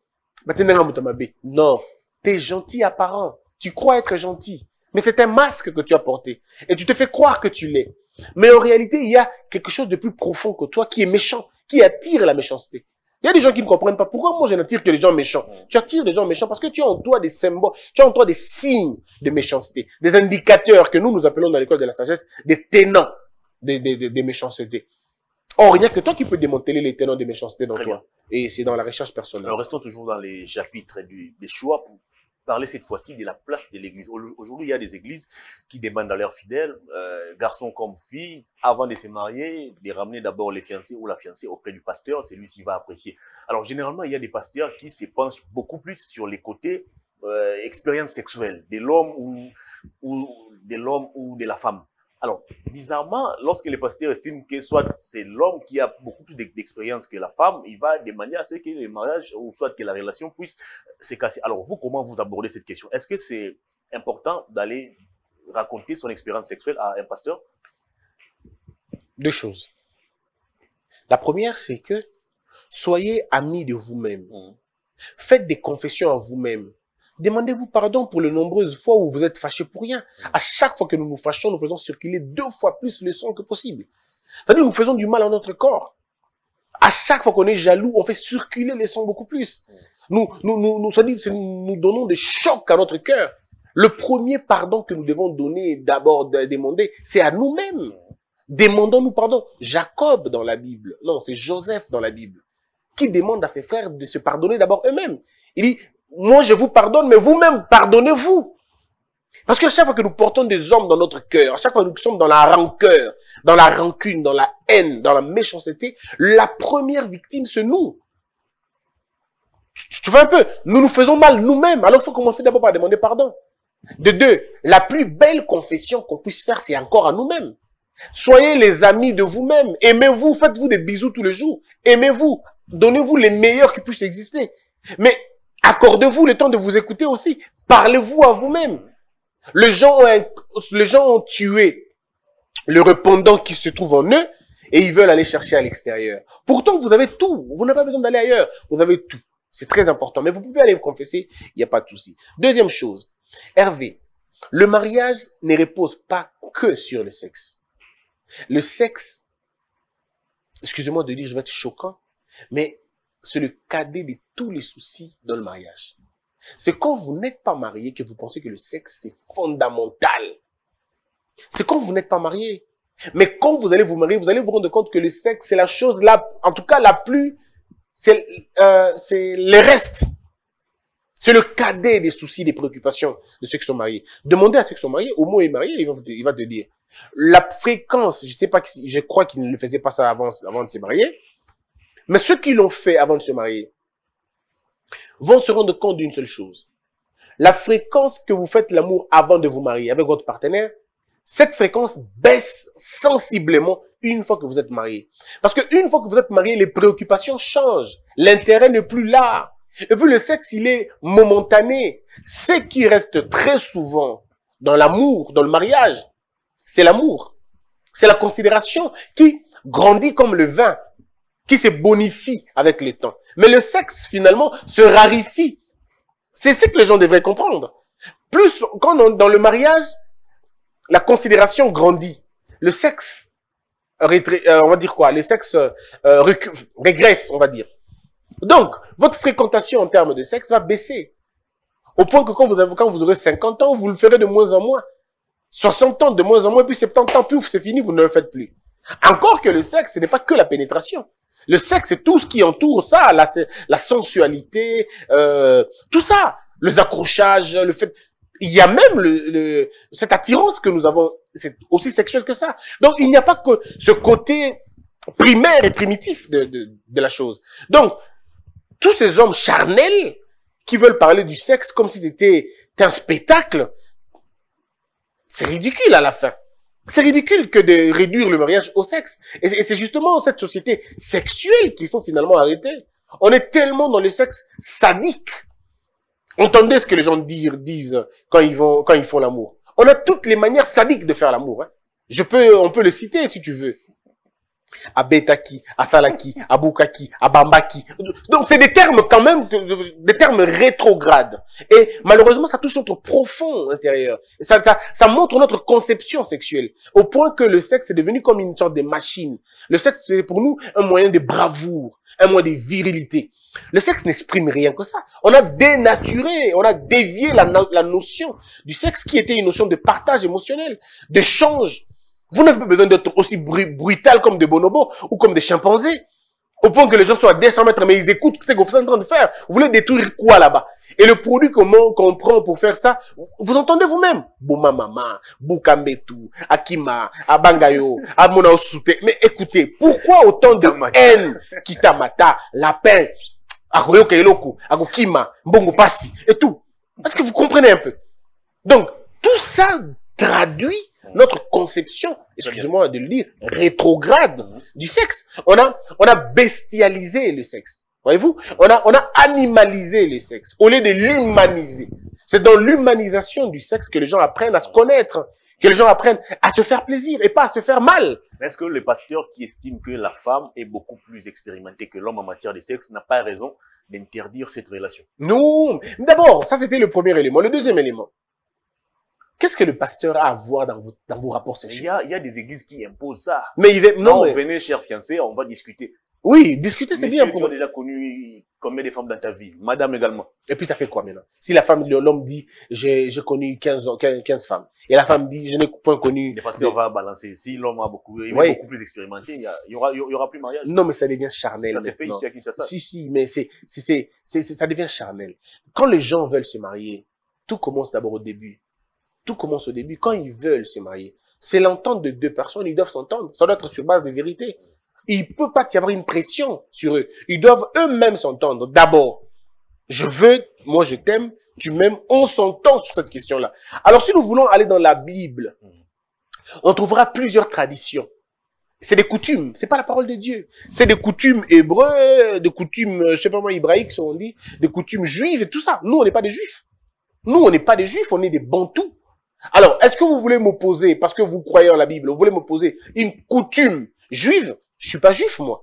non, tu es gentil apparent. Tu crois être gentil, mais c'est un masque que tu as porté. Et tu te fais croire que tu l'es. Mais en réalité, il y a quelque chose de plus profond que toi qui est méchant, qui attire la méchanceté. Il y a des gens qui ne comprennent pas pourquoi moi je n'attire que les gens méchants. Tu attires les gens méchants parce que tu as en toi des symboles, tu as en toi des signes de méchanceté, des indicateurs que nous nous appelons dans l'école de la sagesse des tenants des, des, des, des méchancetés. Or, il n'y a que toi qui peux démanteler les tenants des méchancetés dans Très toi. bien. Et c'est dans la recherche personnelle. Alors, restons toujours dans les chapitres du, des choix pour parler cette fois-ci de la place de l'église. Aujourd'hui, il y a des églises qui demandent à leurs fidèles, euh, garçons comme filles, avant de se marier, de ramener d'abord les fiancés ou la fiancée auprès du pasteur. C'est lui qui va apprécier. Alors, généralement, il y a des pasteurs qui se penchent beaucoup plus sur les côtés euh, expérience sexuelle de l'homme ou, ou de l'homme ou de la femme. Alors, bizarrement, lorsque le pasteur estime que soit c'est l'homme qui a beaucoup plus d'expérience que la femme, il va demander à ce que le mariage ou soit que la relation puisse se casser. Alors, vous, comment vous abordez cette question? Est-ce que c'est important d'aller raconter son expérience sexuelle à un pasteur? Deux choses. La première, c'est que soyez amis de vous-même. Mmh. Faites des confessions à vous-même. Demandez-vous pardon pour les nombreuses fois où vous êtes fâché pour rien. À chaque fois que nous nous fâchons, nous faisons circuler deux fois plus le sang que possible. C'est-à-dire nous faisons du mal à notre corps. À chaque fois qu'on est jaloux, on fait circuler le sang beaucoup plus. Nous, nous, nous, nous, nous, nous donnons des chocs à notre cœur. Le premier pardon que nous devons donner, d'abord demander, c'est à nous-mêmes. Demandons-nous pardon. Jacob dans la Bible, non, c'est Joseph dans la Bible, qui demande à ses frères de se pardonner d'abord eux-mêmes. Il dit, moi, je vous pardonne, mais vous-même, pardonnez-vous. Parce que chaque fois que nous portons des hommes dans notre cœur, à chaque fois que nous sommes dans la rancœur, dans la rancune, dans la haine, dans la méchanceté, la première victime, c'est nous. Tu vois un peu, nous nous faisons mal nous-mêmes, alors il faut commencer d'abord par demander pardon. De deux, la plus belle confession qu'on puisse faire, c'est encore à nous-mêmes. Soyez les amis de vous-même, aimez-vous, faites-vous des bisous tous les jours, aimez-vous, donnez-vous les meilleurs qui puissent exister. Mais accordez-vous le temps de vous écouter aussi. Parlez-vous à vous-même. Les gens, ont, les gens ont tué le répondant qui se trouve en eux et ils veulent aller chercher à l'extérieur. Pourtant, vous avez tout. Vous n'avez pas besoin d'aller ailleurs. Vous avez tout. C'est très important. Mais vous pouvez aller vous confesser. Il n'y a pas de souci. Deuxième chose. Hervé, le mariage ne repose pas que sur le sexe. Le sexe, excusez-moi de dire, je vais être choquant, mais c'est le cadet de tous les soucis dans le mariage. C'est quand vous n'êtes pas marié que vous pensez que le sexe c'est fondamental. C'est quand vous n'êtes pas marié. Mais quand vous allez vous marier, vous allez vous rendre compte que le sexe c'est la chose là, en tout cas la plus, c'est euh, les restes. C'est le cadet des soucis, des préoccupations de ceux qui sont mariés. Demandez à ceux qui sont mariés, au moins il est marié, il va, il va te dire. La fréquence, je sais pas, je crois qu'il ne faisait pas ça avant, avant de se marier. Mais ceux qui l'ont fait avant de se marier vont se rendre compte d'une seule chose. La fréquence que vous faites l'amour avant de vous marier avec votre partenaire, cette fréquence baisse sensiblement une fois que vous êtes marié. Parce qu'une fois que vous êtes marié, les préoccupations changent. L'intérêt n'est plus là. Et puis le sexe, il est momentané. Ce qui reste très souvent dans l'amour, dans le mariage, c'est l'amour. C'est la considération qui grandit comme le vin, qui se bonifie avec le temps. Mais le sexe, finalement, se raréfie. C'est ce que les gens devraient comprendre. Plus, quand on, dans le mariage, la considération grandit. Le sexe, euh, on va dire quoi? Le sexe euh, régresse, on va dire. Donc, votre fréquentation en termes de sexe va baisser. Au point que quand vous, avez, quand vous aurez cinquante ans, vous le ferez de moins en moins. soixante ans, de moins en moins, puis soixante-dix ans, puis c'est fini, vous ne le faites plus. Encore que le sexe, ce n'est pas que la pénétration. Le sexe, c'est tout ce qui entoure ça, la, la sensualité, euh, tout ça. Les accrochages, le fait... Il y a même le, le, cette attirance que nous avons, c'est aussi sexuel que ça. Donc, il n'y a pas que ce côté primaire et primitif de, de, de la chose. Donc, tous ces hommes charnels qui veulent parler du sexe comme si c'était un spectacle, c'est ridicule à la fin. C'est ridicule que de réduire le mariage au sexe. Et c'est justement cette société sexuelle qu'il faut finalement arrêter. On est tellement dans les sexes sadiques. Entendez ce que les gens dire, disent quand ils, vont, quand ils font l'amour. On a toutes les manières sadiques de faire l'amour. Hein. Je peux, on peut le citer si tu veux. Abetaki, Asalaki, Abukaki, Abambaki. Donc c'est des termes quand même, des termes rétrogrades. Et malheureusement, ça touche notre profond intérieur. Ça, ça, ça montre notre conception sexuelle. Au point que le sexe est devenu comme une sorte de machine. Le sexe, c'est pour nous un moyen de bravoure, un moyen de virilité. Le sexe n'exprime rien que ça. On a dénaturé, on a dévié la, la notion du sexe qui était une notion de partage émotionnel, d'échange. Vous n'avez pas besoin d'être aussi brutal comme des bonobos ou comme des chimpanzés. Au point que les gens soient à deux cents mètres, mais ils écoutent ce que vous êtes en train de faire. Vous voulez détruire quoi là-bas? Et le produit qu'on qu'on prend pour faire ça, vous entendez vous-même. Bouma Mama, Boukambetu, Akima, Abangayo, Amona Osute. Mais écoutez, pourquoi autant de haine? Kitamata, Lapin, Akoyo Kailoku, Akokima, Mbongo Passi, et tout. Est-ce que vous comprenez un peu? Donc, tout ça traduit notre conception, excusez-moi de le dire, rétrograde du sexe. On a, on a bestialisé le sexe. Voyez-vous? On a, on a animalisé le sexe au lieu de l'humaniser. C'est dans l'humanisation du sexe que les gens apprennent à se connaître, que les gens apprennent à se faire plaisir et pas à se faire mal. Est-ce que le pasteur qui estime que la femme est beaucoup plus expérimentée que l'homme en matière de sexe n'a pas raison d'interdire cette relation? Non. D'abord, ça c'était le premier élément. Le deuxième élément. Qu'est-ce que le pasteur a à voir dans vos, dans vos rapports sexuels? Il y a, il y a des églises qui imposent ça. Mais il va, non, non mais... venez, chers fiancés, on va discuter. Oui, discuter, c'est bien. Pour... Tu as déjà connu combien de femmes dans ta vie? Madame également. Et puis ça fait quoi maintenant? Si la femme, l'homme dit, j'ai connu quinze, quinze femmes, et la femme dit, je n'ai point connu... Le pasteur des... va balancer. Si l'homme a beaucoup, il oui. est beaucoup plus expérimenté, il y, a, il, y aura, il y aura plus mariage. Non, mais ça devient charnel. Ça s'est fait ici à Kinshasa. Si, si, mais c'est, c'est, c'est, c'est, ça devient charnel. Quand les gens veulent se marier, tout commence d'abord au début. Tout commence au début. Quand ils veulent se marier, c'est l'entente de deux personnes, ils doivent s'entendre. Ça doit être sur base de vérité. Il ne peut pas y avoir une pression sur eux. Ils doivent eux-mêmes s'entendre. D'abord, je veux, moi je t'aime, tu m'aimes, on s'entend sur cette question-là. Alors si nous voulons aller dans la Bible, on trouvera plusieurs traditions. C'est des coutumes, c'est pas la parole de Dieu. C'est des coutumes hébreux, des coutumes, je sais pas moi, hébraïques, on dit, des coutumes juives et tout ça. Nous, on n'est pas des juifs. Nous, on n'est pas des juifs, on est des bantous. Alors, est-ce que vous voulez m'opposer, parce que vous croyez en la Bible, vous voulez m'opposer une coutume juive? Je suis pas juif, moi.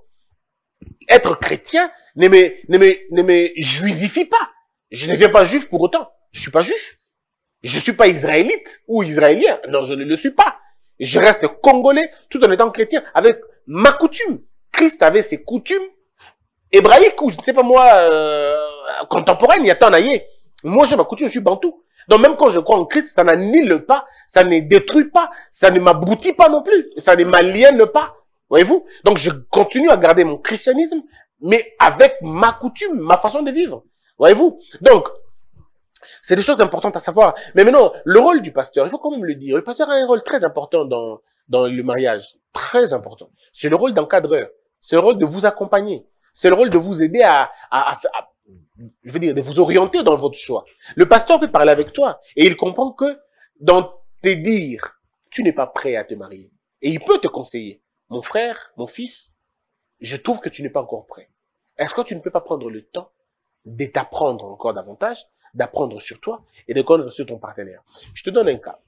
Être chrétien ne me, ne me, ne me juififie pas. Je ne deviens pas juif pour autant. Je suis pas juif. Je suis pas israélite ou israélien. Non, je ne le suis pas. Je reste congolais tout en étant chrétien avec ma coutume. Christ avait ses coutumes hébraïques ou je ne sais pas moi, euh, contemporaines, il y a tant d'ailleurs. Moi, j'ai ma coutume, je suis bantou. Donc même quand je crois en Christ, ça n'annule pas, ça ne détruit pas, ça ne m'abrutit pas non plus, ça ne m'aliène pas. Voyez-vous? Donc je continue à garder mon christianisme, mais avec ma coutume, ma façon de vivre. Voyez-vous? Donc, c'est des choses importantes à savoir. Mais maintenant, le rôle du pasteur, il faut quand même le dire, le pasteur a un rôle très important dans, dans le mariage. Très important. C'est le rôle d'encadreur. C'est le rôle de vous accompagner. C'est le rôle de vous aider à, à, à, à je veux dire, de vous orienter dans votre choix. Le pasteur peut parler avec toi et il comprend que dans tes dires, tu n'es pas prêt à te marier. Et il peut te conseiller. Mon frère, mon fils, je trouve que tu n'es pas encore prêt. Est-ce que tu ne peux pas prendre le temps de t'apprendre encore davantage, d'apprendre sur toi et de connaître sur ton partenaire? Je te donne un cas.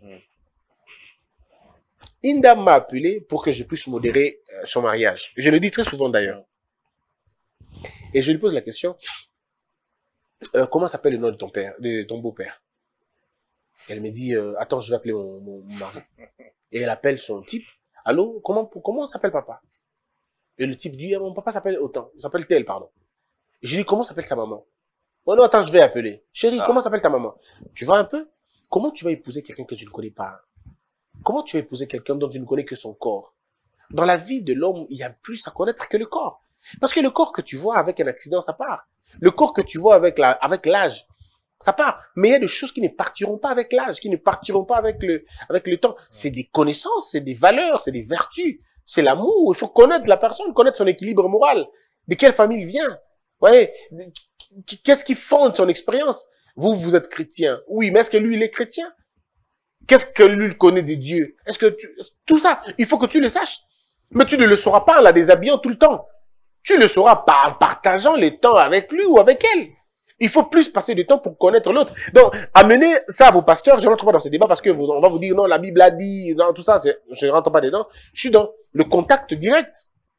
Une dame m'a appelé pour que je puisse modérer son mariage. Je le dis très souvent d'ailleurs. Et je lui pose la question, Euh, comment s'appelle le nom de ton père, de ton beau-père? Elle me dit, euh, attends, je vais appeler mon, mon, mon mari. Et elle appelle son type. Allô, comment, comment s'appelle papa? Et le type dit, ah, mon papa s'appelle autant, il s'appelle tel, pardon. Et je lui dis, comment s'appelle sa maman? Oh non, attends, je vais appeler. Chérie, ah. comment s'appelle ta maman? Tu vois un peu? Comment tu vas épouser quelqu'un que tu ne connais pas? Comment tu vas épouser quelqu'un dont tu ne connais que son corps? Dans la vie de l'homme, il y a plus à connaître que le corps. Parce que le corps que tu vois avec un accident, ça part. Le corps que tu vois avec la, avec l'âge, ça part. Mais il y a des choses qui ne partiront pas avec l'âge, qui ne partiront pas avec le, avec le temps. C'est des connaissances, c'est des valeurs, c'est des vertus, c'est l'amour. Il faut connaître la personne, connaître son équilibre moral. De quelle famille il vient? Ouais. Qu'est-ce qui fonde son expérience? Vous, vous êtes chrétien. Oui, mais est-ce que lui, il est chrétien? Qu'est-ce que lui, il connaît des dieux? Est-ce que tu, tout ça, il faut que tu le saches. Mais tu ne le sauras pas en la déshabillant tout le temps. Tu le sauras pas en partageant le temps avec lui ou avec elle. Il faut plus passer du temps pour connaître l'autre. Donc, amenez ça à vos pasteurs. Je ne rentre pas dans ces débats parce que vous, on va vous dire non, la Bible a dit, non, tout ça, je ne rentre pas dedans. Je suis dans le contact direct.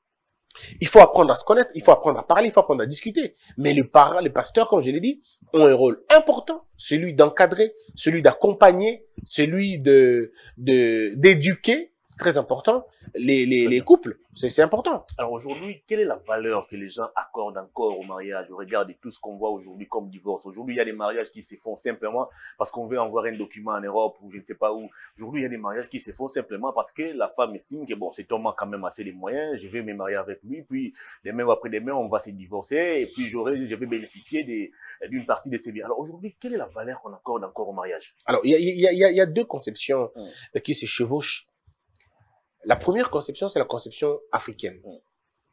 Il faut apprendre à se connaître, il faut apprendre à parler, il faut apprendre à discuter. Mais les parents, les pasteurs, comme je l'ai dit, ont un rôle important. Celui d'encadrer, celui d'accompagner, celui de, de, d'éduquer, très important, les, les, les couples. C'est important. Alors aujourd'hui, quelle est la valeur que les gens accordent encore au mariage au regard de tout ce qu'on voit aujourd'hui comme divorce? Aujourd'hui, il y a des mariages qui se font simplement parce qu'on veut envoyer un document en Europe ou je ne sais pas où. Aujourd'hui, il y a des mariages qui se font simplement parce que la femme estime que bon, cet homme a quand même assez de moyens, je vais me marier avec lui, puis demain ou après-demain, on va se divorcer et puis j'aurai, je vais bénéficier d'une partie de ses biens. Alors aujourd'hui, quelle est la valeur qu'on accorde encore au mariage? Alors, il y a, y a, y a, y a deux conceptions hum. qui se chevauchent. La première conception, c'est la conception africaine mmh.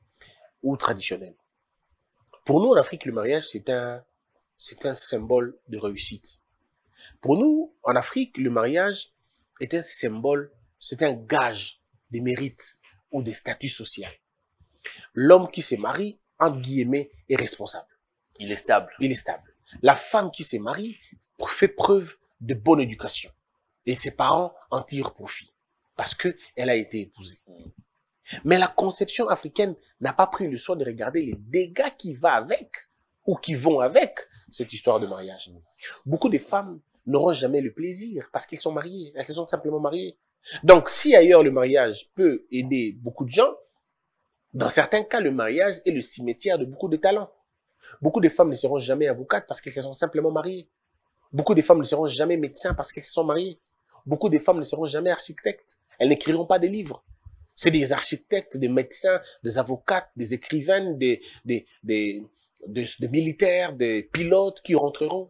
ou traditionnelle. Pour nous, en Afrique, le mariage, c'est un, c'est un symbole de réussite. Pour nous, en Afrique, le mariage est un symbole, c'est un gage des mérites ou des statuts sociaux. L'homme qui se marie, entre guillemets, est responsable. Il est stable. Il est stable. La femme qui se marie fait preuve de bonne éducation. Et ses parents en tirent profit. Parce qu'elle a été épousée. Mais la conception africaine n'a pas pris le soin de regarder les dégâts qui vont avec ou qui vont avec cette histoire de mariage. Beaucoup de femmes n'auront jamais le plaisir parce qu'elles sont mariées. Elles se sont simplement mariées. Donc, si ailleurs le mariage peut aider beaucoup de gens, dans certains cas, le mariage est le cimetière de beaucoup de talents. Beaucoup de femmes ne seront jamais avocates parce qu'elles se sont simplement mariées. Beaucoup de femmes ne seront jamais médecins parce qu'elles se sont mariées. Beaucoup de femmes ne seront jamais architectes. Elles n'écriront pas des livres. C'est des architectes, des médecins, des avocates, des écrivaines, des, des, des, des, des militaires, des pilotes qui rentreront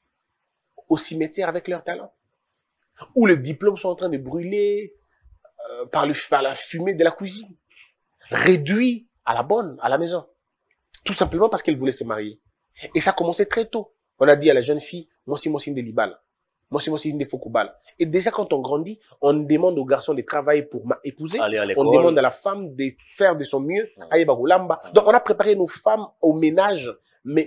au cimetière avec leurs talents. Où les diplômes sont en train de brûler euh, par, le, par la fumée de la cuisine. Réduits à la bonne, à la maison. Tout simplement parce qu'elles voulaient se marier. Et ça a commencé très tôt. On a dit à la jeune fille, moi aussi, moi aussi, des libales. Moi, c'est moi, c'est une des Fokubal. Et déjà, quand on grandit, on demande aux garçons de travailler pour épouser. On demande à la femme de faire de son mieux. Mmh. Donc, on a préparé nos femmes au ménage, mais,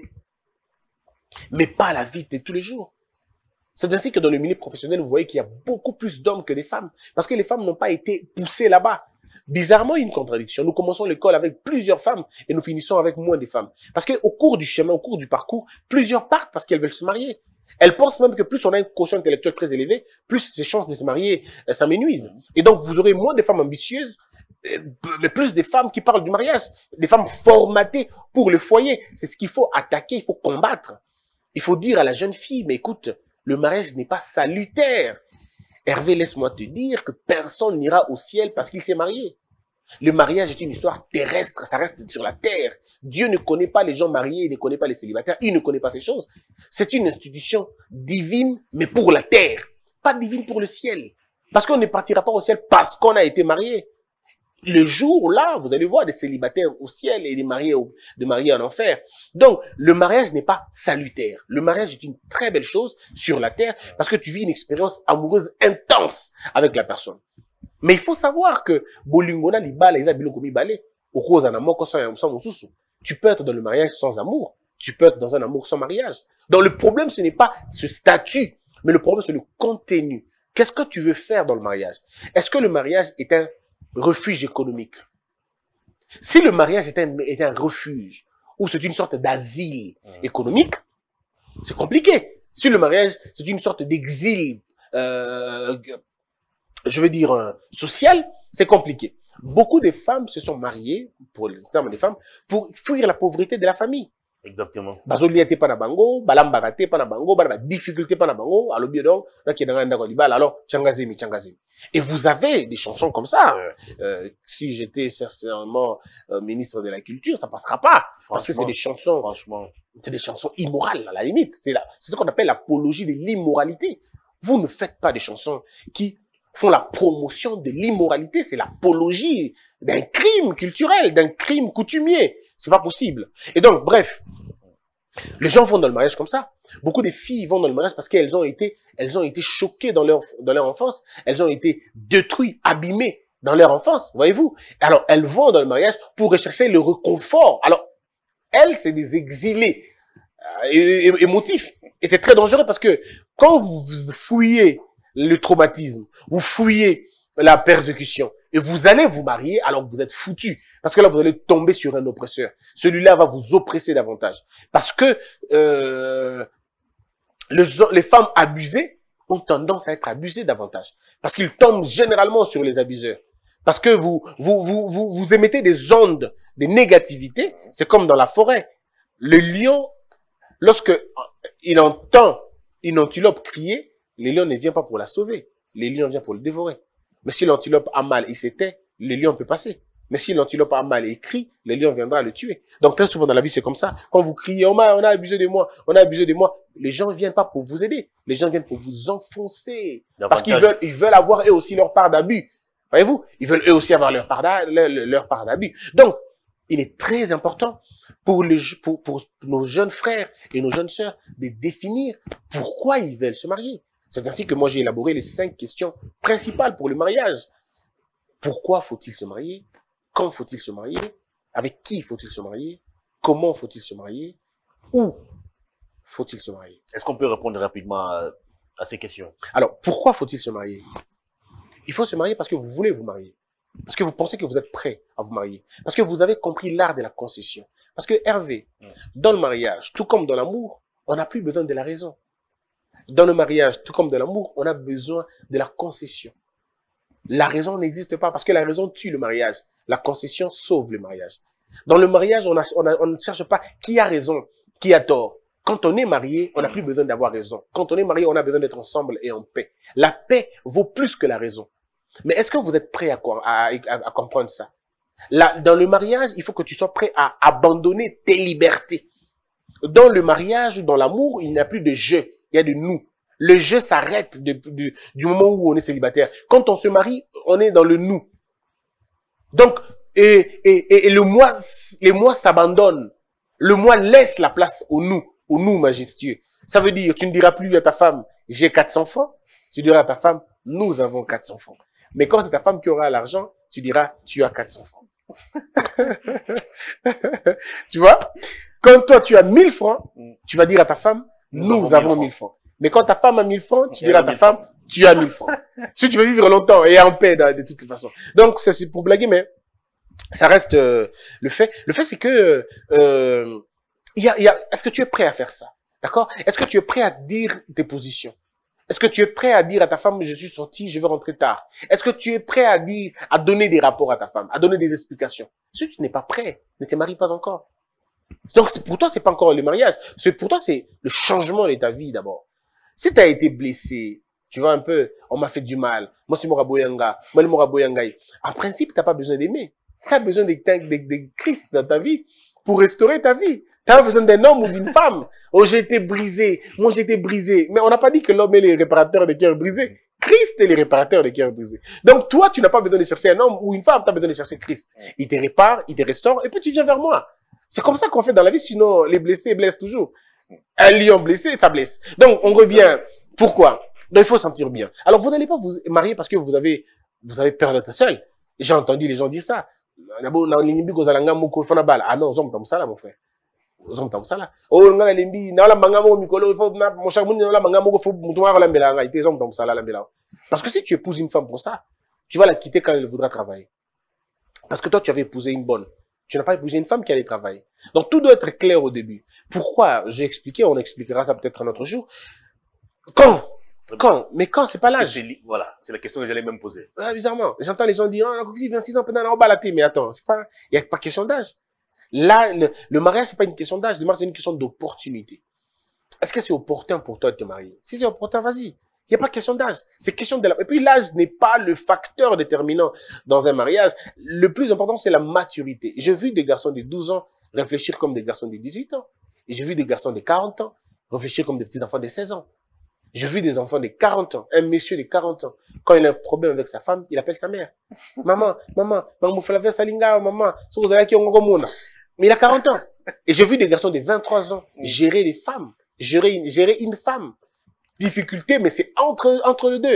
mais pas à la vie de tous les jours. C'est ainsi que dans le milieu professionnel, vous voyez qu'il y a beaucoup plus d'hommes que des femmes. Parce que les femmes n'ont pas été poussées là-bas. Bizarrement, une contradiction. Nous commençons l'école avec plusieurs femmes et nous finissons avec moins de femmes. Parce qu'au cours du chemin, au cours du parcours, plusieurs partent parce qu'elles veulent se marier. Elles pensent même que plus on a une quotient intellectuel très élevé, plus ses chances de se marier euh, s'amenuisent. Et donc, vous aurez moins de femmes ambitieuses, euh, mais plus de femmes qui parlent du mariage. Des femmes formatées pour le foyer. C'est ce qu'il faut attaquer, il faut combattre. Il faut dire à la jeune fille, mais écoute, le mariage n'est pas salutaire. Hervé, laisse-moi te dire que personne n'ira au ciel parce qu'il s'est marié. Le mariage est une histoire terrestre, ça reste sur la terre. Dieu ne connaît pas les gens mariés, il ne connaît pas les célibataires, il ne connaît pas ces choses. C'est une institution divine, mais pour la terre, pas divine pour le ciel. Parce qu'on ne partira pas au ciel parce qu'on a été marié. Le jour là, vous allez voir des célibataires au ciel et des mariés, au, des mariés en enfer. Donc, le mariage n'est pas salutaire. Le mariage est une très belle chose sur la terre parce que tu vis une expérience amoureuse intense avec la personne. Mais il faut savoir que bolingona libala ezabilo komi balé au cause en amour sans mususu. Tu peux être dans le mariage sans amour, tu peux être dans un amour sans mariage. Donc le problème ce n'est pas ce statut, mais le problème c'est le contenu. Qu'est-ce que tu veux faire dans le mariage? Est-ce que le mariage est un refuge économique? Si le mariage est un, est un refuge ou c'est une sorte d'asile économique, c'est compliqué. Si le mariage c'est une sorte d'exil euh, je veux dire, euh, social, c'est compliqué. Beaucoup de femmes se sont mariées, pour les termes des femmes, pour fuir la pauvreté de la famille. Exactement. Bazoliate pas na bango, balambagate pas na bango, balaba difficulté pas na bango, alors bien donc, là qui est dans un d'accord, alors tchangazemi, tchangazemi. Et vous avez des chansons comme ça. Euh, si j'étais sincèrement euh, ministre de la Culture, ça passera pas. Parce que c'est des chansons, franchement, c'est des chansons immorales à la limite. C'est ce qu'on appelle l'apologie de l'immoralité. Vous ne faites pas des chansons qui font la promotion de l'immoralité, c'est l'apologie d'un crime culturel, d'un crime coutumier. C'est pas possible. Et donc, bref, les gens vont dans le mariage comme ça. Beaucoup de filles vont dans le mariage parce qu'elles ont été, elles ont été choquées dans leur, dans leur enfance. Elles ont été détruites, abîmées dans leur enfance, voyez-vous. Alors, elles vont dans le mariage pour rechercher le réconfort. Alors, elles, c'est des exilés euh, émotifs. Et c'est très dangereux parce que quand vous fouillez le traumatisme, vous fouillez la persécution, et vous allez vous marier, alors vous êtes foutu. Parce que là, vous allez tomber sur un oppresseur. Celui-là va vous oppresser davantage. Parce que euh, les, les femmes abusées ont tendance à être abusées davantage. Parce qu'ils tombent généralement sur les abuseurs. Parce que vous, vous, vous, vous, vous émettez des ondes de négativité. C'est comme dans la forêt. Le lion, lorsque il entend une antilope crier, le lion ne vient pas pour la sauver. Le lion vient pour le dévorer. Mais si l'antilope a mal et s'était, le lion peut passer. Mais si l'antilope a mal et crie, le lion viendra le tuer. Donc très souvent dans la vie, c'est comme ça. Quand vous criez, oh, on a abusé de moi, on a abusé de moi, les gens ne viennent pas pour vous aider. Les gens viennent pour vous enfoncer. Parce qu'ils veulent, ils veulent avoir eux aussi leur part d'abus. Voyez-vous? Ils veulent eux aussi avoir leur part d'abus. Donc, il est très important pour, les, pour, pour nos jeunes frères et nos jeunes sœurs de définir pourquoi ils veulent se marier. C'est ainsi que moi j'ai élaboré les cinq questions principales pour le mariage. Pourquoi faut-il se marier? Quand faut-il se marier? Avec qui faut-il se marier? Comment faut-il se marier? Où faut-il se marier? Est-ce qu'on peut répondre rapidement à, à ces questions? Alors, pourquoi faut-il se marier? Il faut se marier parce que vous voulez vous marier. Parce que vous pensez que vous êtes prêt à vous marier. Parce que vous avez compris l'art de la concession. Parce que Hervé, mmh. dans le mariage, tout comme dans l'amour, on n'a plus besoin de la raison. Dans le mariage, tout comme dans l'amour, on a besoin de la concession. La raison n'existe pas parce que la raison tue le mariage. La concession sauve le mariage. Dans le mariage, on, a, on, a, on ne cherche pas qui a raison, qui a tort. Quand on est marié, on n'a plus besoin d'avoir raison. Quand on est marié, on a besoin d'être ensemble et en paix. La paix vaut plus que la raison. Mais est-ce que vous êtes prêt à, à, à, à comprendre ça? Là, dans le mariage, il faut que tu sois prêt à abandonner tes libertés. Dans le mariage ou dans l'amour, il n'y a plus de jeu, il y a de nous. Le jeu s'arrête du moment où on est célibataire. Quand on se marie, on est dans le nous. Donc, et, et, et le moi, les moi s'abandonnent. Le moi laisse la place au nous, au nous majestueux. Ça veut dire, tu ne diras plus à ta femme, j'ai quatre cents francs. Tu diras à ta femme, nous avons quatre cents francs. Mais quand c'est ta femme qui aura l'argent, tu diras, tu as quatre cents francs. Tu vois? Quand toi, tu as mille francs, tu vas dire à ta femme, nous, nous avons mille francs. Mais quand ta femme a mille francs, tu diras à ta femme, tu as mille francs. Si tu veux vivre longtemps et en paix de, de toutes les façons. Donc, c'est pour blaguer, mais ça reste euh, le fait. Le fait, c'est que, euh, y a, y a, est-ce que tu es prêt à faire ça? D'accord? Est-ce que tu es prêt à dire tes positions? Est-ce que tu es prêt à dire à ta femme, je suis sorti, je vais rentrer tard? Est-ce que tu es prêt à dire, à donner des rapports à ta femme, à donner des explications? Si tu n'es pas prêt, ne te marie pas encore. Donc, pour toi, c'est pas encore le mariage. Pour toi, c'est le changement de ta vie d'abord. Si tu as été blessé, tu vois un peu, on m'a fait du mal, moi c'est Moraboyanga, moi le Moraboyangaï. En principe, tu n'as pas besoin d'aimer. Tu as besoin de, de, de Christ dans ta vie pour restaurer ta vie. Tu as besoin d'un homme ou d'une femme. Oh, j'ai été brisé, moi j'ai été brisé. Mais on n'a pas dit que l'homme est le réparateur des cœurs brisés. Christ est le réparateur des cœurs brisés. Donc toi, tu n'as pas besoin de chercher un homme ou une femme, tu as besoin de chercher Christ. Il te répare, il te restaure, et puis tu viens vers moi. C'est comme ça qu'on fait dans la vie, sinon les blessés blessent toujours. Un lion blessé, ça blesse. Donc, on revient. Pourquoi? Donc, il faut se sentir bien. Alors, vous n'allez pas vous marier parce que vous avez, vous avez peur d'être seul. J'ai entendu les gens dire ça. Ah non, zoom comme ça là, mon frère. Zoom comme ça là. Oh, on a l'imbi, na la mangamo mikolo, il faut na mon charmoni na la mangamo faut moutoir la mbela, il zoom comme ça là la mbela. Parce que si tu épouses une femme pour ça, tu vas la quitter quand elle voudra travailler. Parce que toi, tu avais épousé une bonne. Tu n'as pas épousé une femme qui allait travailler. Donc, tout doit être clair au début. Pourquoi? J'ai expliqué, on expliquera ça peut-être un autre jour. Quand? Quand? Mais quand, c'est pas l'âge. Voilà, c'est la question que j'allais même poser. Ah, bizarrement. J'entends les gens dire, ah, vingt-six ans, pendant la balaté. Mais attends, c'est pas, il n'y a pas question d'âge. Là, le, le mariage, c'est pas une question d'âge. Le mariage, c'est une question d'opportunité. Est-ce que c'est opportun pour toi de te marier? Si c'est opportun, vas-y. Il n'y a pas question d'âge. C'est question de la... Et puis l'âge n'est pas le facteur déterminant dans un mariage. Le plus important, c'est la maturité. J'ai vu des garçons de douze ans réfléchir comme des garçons de dix-huit ans. Et j'ai vu des garçons de quarante ans réfléchir comme des petits enfants de seize ans. J'ai vu des enfants de quarante ans, un monsieur de quarante ans. Quand il a un problème avec sa femme, il appelle sa mère. Maman, maman, maman, maman, salinga, maman, mais il a quarante ans. Et j'ai vu des garçons de vingt-trois ans gérer des femmes, gérer, gérer une femme. Difficulté, mais c'est entre, entre les deux.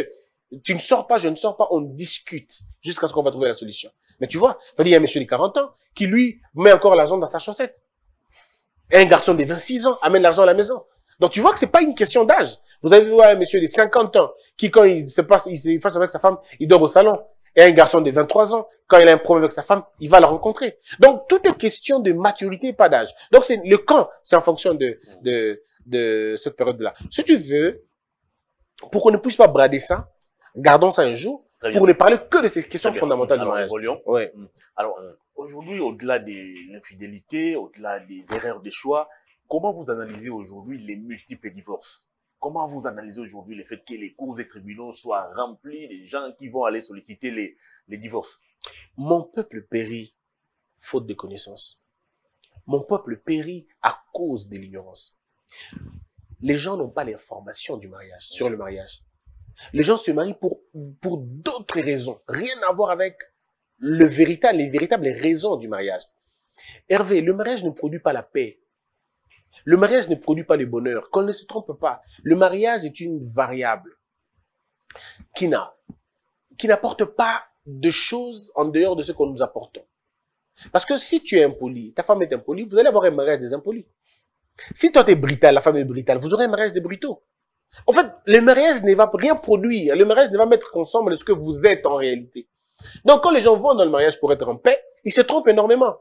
Tu ne sors pas, je ne sors pas, on discute jusqu'à ce qu'on va trouver la solution. Mais tu vois, il y a un monsieur de quarante ans qui, lui, met encore l'argent dans sa chaussette. Et un garçon de vingt-six ans amène l'argent à la maison. Donc, tu vois que c'est pas une question d'âge. Vous avez vu un monsieur de cinquante ans qui, quand il se passe, il se passe avec sa femme, il dort au salon. Et un garçon de vingt-trois ans, quand il a un problème avec sa femme, il va la rencontrer. Donc, tout est question de maturité, pas d'âge. Donc, c'est le quand, c'est en fonction de, de, de cette période-là. Si tu veux, pour qu'on ne puisse pas brader ça, gardons ça un jour, pour ne parler que de ces questions fondamentales du mariage. Ouais. Alors, aujourd'hui, au-delà de l'infidélité, au-delà des erreurs de choix, comment vous analysez aujourd'hui les multiples divorces? Comment vous analysez aujourd'hui le fait que les cours et tribunaux soient remplis des gens qui vont aller solliciter les, les divorces? Mon peuple périt faute de connaissances. Mon peuple périt à cause de l'ignorance. Les gens n'ont pas l'information du mariage, sur le mariage. Les gens se marient pour, pour d'autres raisons, rien à voir avec le véritable, les véritables raisons du mariage. Hervé, le mariage ne produit pas la paix. Le mariage ne produit pas le bonheur. Qu'on ne se trompe pas. Le mariage est une variable qui n'a, qui n'apporte pas de choses en dehors de ce que nous apportons. Parce que si tu es impoli, ta femme est impolie, vous allez avoir un mariage des impolis. Si toi tu es brutal, la femme est brutale, vous aurez un mariage des brutaux. En fait, le mariage ne va rien produire. Le mariage ne va mettre ensemble ce que vous êtes en réalité. Donc, quand les gens vont dans le mariage pour être en paix, ils se trompent énormément.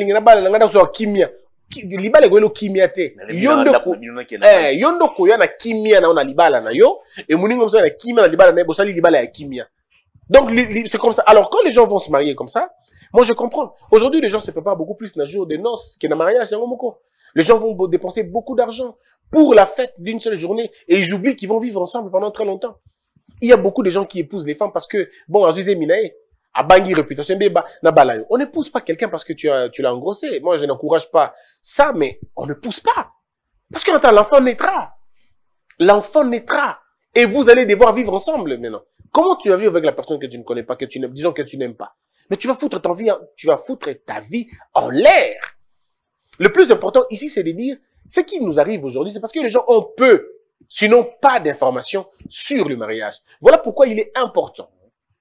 Libala goelo kimia te yondo ko eh yondo ko yana kimia na ona libala na yo et muningo mso na kimia na libala na bosali libala ya kimia. Donc c'est comme ça. Alors quand les gens vont se marier comme ça, moi je comprends. Aujourd'hui les gens se préparent beaucoup plus na jour de noces que na mariage yango moko. Les gens vont dépenser beaucoup d'argent pour la fête d'une seule journée et ils oublient qu'ils vont vivre ensemble pendant très longtemps. Il y a beaucoup de gens qui épousent les femmes parce que bon Azuzé Minae à Bangui réputation beba na balayo. On n'épouse pas quelqu'un parce que tu as tu l'as engrossé. Moi je n'encourage pas ça, mais on ne pousse pas. Parce que l'enfant naîtra. L'enfant naîtra. Et vous allez devoir vivre ensemble maintenant. Comment tu vas vivre avec la personne que tu ne connais pas, que tu n'aimes, disons que tu n'aimes pas? Mais tu vas foutre ta vie, tu vas foutre ta vie en l'air. Le plus important ici, c'est de dire, ce qui nous arrive aujourd'hui, c'est parce que les gens ont peu, sinon pas d'informations sur le mariage. Voilà pourquoi il est important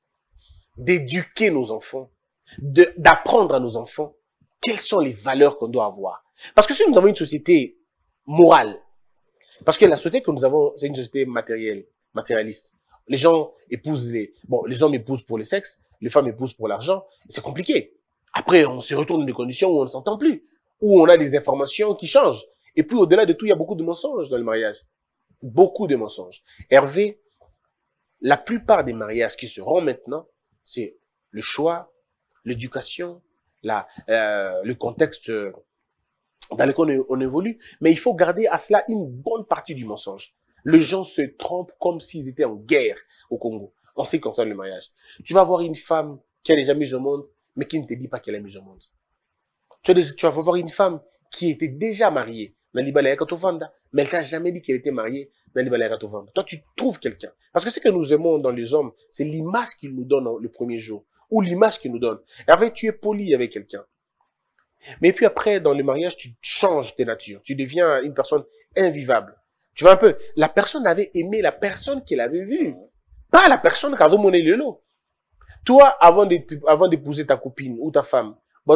d'éduquer nos enfants, d'apprendre à nos enfants quelles sont les valeurs qu'on doit avoir. Parce que si nous avons une société morale, parce que la société que nous avons, c'est une société matérielle, matérialiste. Les gens épousent les, bon, les hommes épousent pour le sexe, les femmes épousent pour l'argent. C'est compliqué. Après, on se retourne dans des conditions où on ne s'entend plus, où on a des informations qui changent. Et puis, au-delà de tout, il y a beaucoup de mensonges dans le mariage. Beaucoup de mensonges. Hervé, la plupart des mariages qui se rendent maintenant, c'est le choix, l'éducation, la, euh, le contexte dans lequel on, on évolue, mais il faut garder à cela une bonne partie du mensonge. Les gens se trompent comme s'ils étaient en guerre au Congo, en ce qui concerne le mariage. Tu vas voir une femme qui a déjà mis au monde, mais qui ne te dit pas qu'elle a mis au monde. Tu, as, tu vas voir une femme qui était déjà mariée, mais elle t'a jamais dit qu'elle était mariée. Toi, tu trouves quelqu'un. Parce que ce que nous aimons dans les hommes, c'est l'image qu'ils nous donnent le premier jour, ou l'image qu'ils nous donnent. Hervé, tu es poli avec quelqu'un. Mais puis après, dans le mariage, tu changes de nature. Tu deviens une personne invivable. Tu vois un peu, la personne avait aimé la personne qu'elle avait vue. Pas la personne qui avait monné le lot. Toi, avant d'épouser ta copine ou ta femme,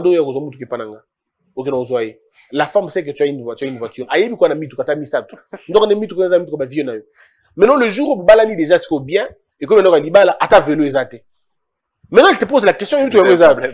la femme sait que tu as une voiture. Une voiture. Maintenant, le jour où Balani déjà c'est bien, et comme on a dit, à ta vélo, maintenant, je te pose la question, il faut,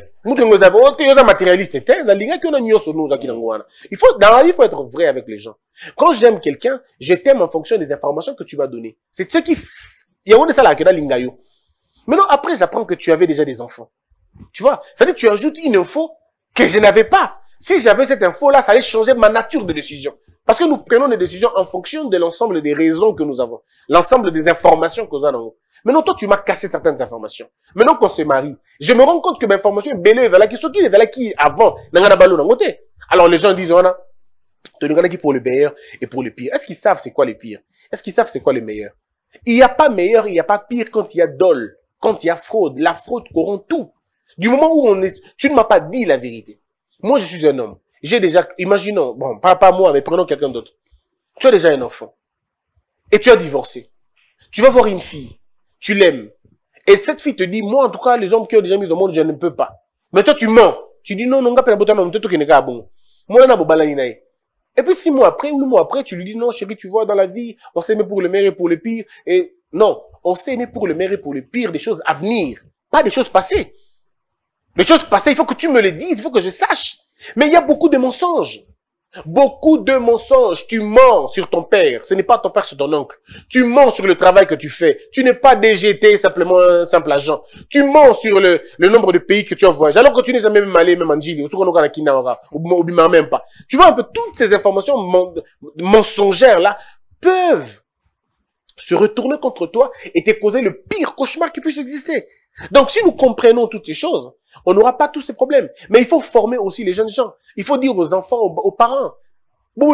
dans la vie, il faut être vrai avec les gens. Quand j'aime quelqu'un, je t'aime en fonction des informations que tu vas donner. C'est ce qui, il y a ça là, que l'ingayo. Maintenant, après, j'apprends que tu avais déjà des enfants. Tu vois? C'est-à-dire que tu ajoutes une info que je n'avais pas. Si j'avais cette info-là, ça allait changer ma nature de décision. Parce que nous prenons des décisions en fonction de l'ensemble des raisons que nous avons. L'ensemble des informations que nous avons. Maintenant, toi, tu m'as caché certaines informations. Maintenant qu'on se marie, je me rends compte que mes informations sont belle vers la qui sont qui vers la qui avant. Alors les gens disent, on a qui pour le meilleur et pour le pire. Est-ce qu'ils savent c'est quoi le pire? Est-ce qu'ils savent c'est quoi le meilleur? Il n'y a pas meilleur, il n'y a pas pire quand il y a dol, quand il y a fraude. La fraude corrompt tout. Du moment où on est, tu ne m'as pas dit la vérité. Moi, je suis un homme. J'ai déjà, imaginons, bon, pas, pas moi, mais prenons quelqu'un d'autre. Tu as déjà un enfant. Et tu as divorcé. Tu vas voir une fille. tu l'aimes. Et cette fille te dit, moi, en tout cas, les hommes qui ont déjà mis dans le monde, je ne peux pas. Mais toi, tu mens. Tu dis, non, non, non, non, non, non, moi, et puis, six mois après, huit mois après, tu lui dis, non, chérie, tu vois, dans la vie, on s'aimait pour le meilleur et pour le pire. Et non, on s'aimait pour le meilleur et pour le pire, des choses à venir, pas des choses passées. Les choses passées, il faut que tu me les dises, il faut que je sache. Mais il y a beaucoup de mensonges. Beaucoup de mensonges. Tu mens sur ton père. Ce n'est pas ton père, c'est ton oncle. Tu mens sur le travail que tu fais. Tu n'es pas D G T, simplement un simple agent. Tu mens sur le, le nombre de pays que tu as voyagé. Alors que tu n'es jamais même allé, même en Djili, ou même pas. Tu vois un peu toutes ces informations mensongères là peuvent se retourner contre toi et te causer le pire cauchemar qui puisse exister. Donc, si nous comprenons toutes ces choses, on n'aura pas tous ces problèmes. Mais il faut former aussi les jeunes gens. Il faut dire aux enfants, aux, aux parents, il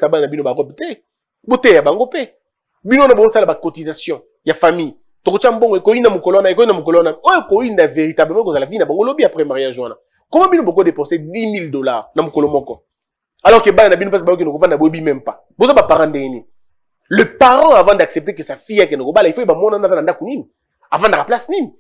cotisation, il y a famille. Comment bien beaucoup dépenser dix mille dollars dans Mkolomoko? Alors que même pas. Le parent, avant d'accepter que sa fille a il faut qu'il avant de la place nini.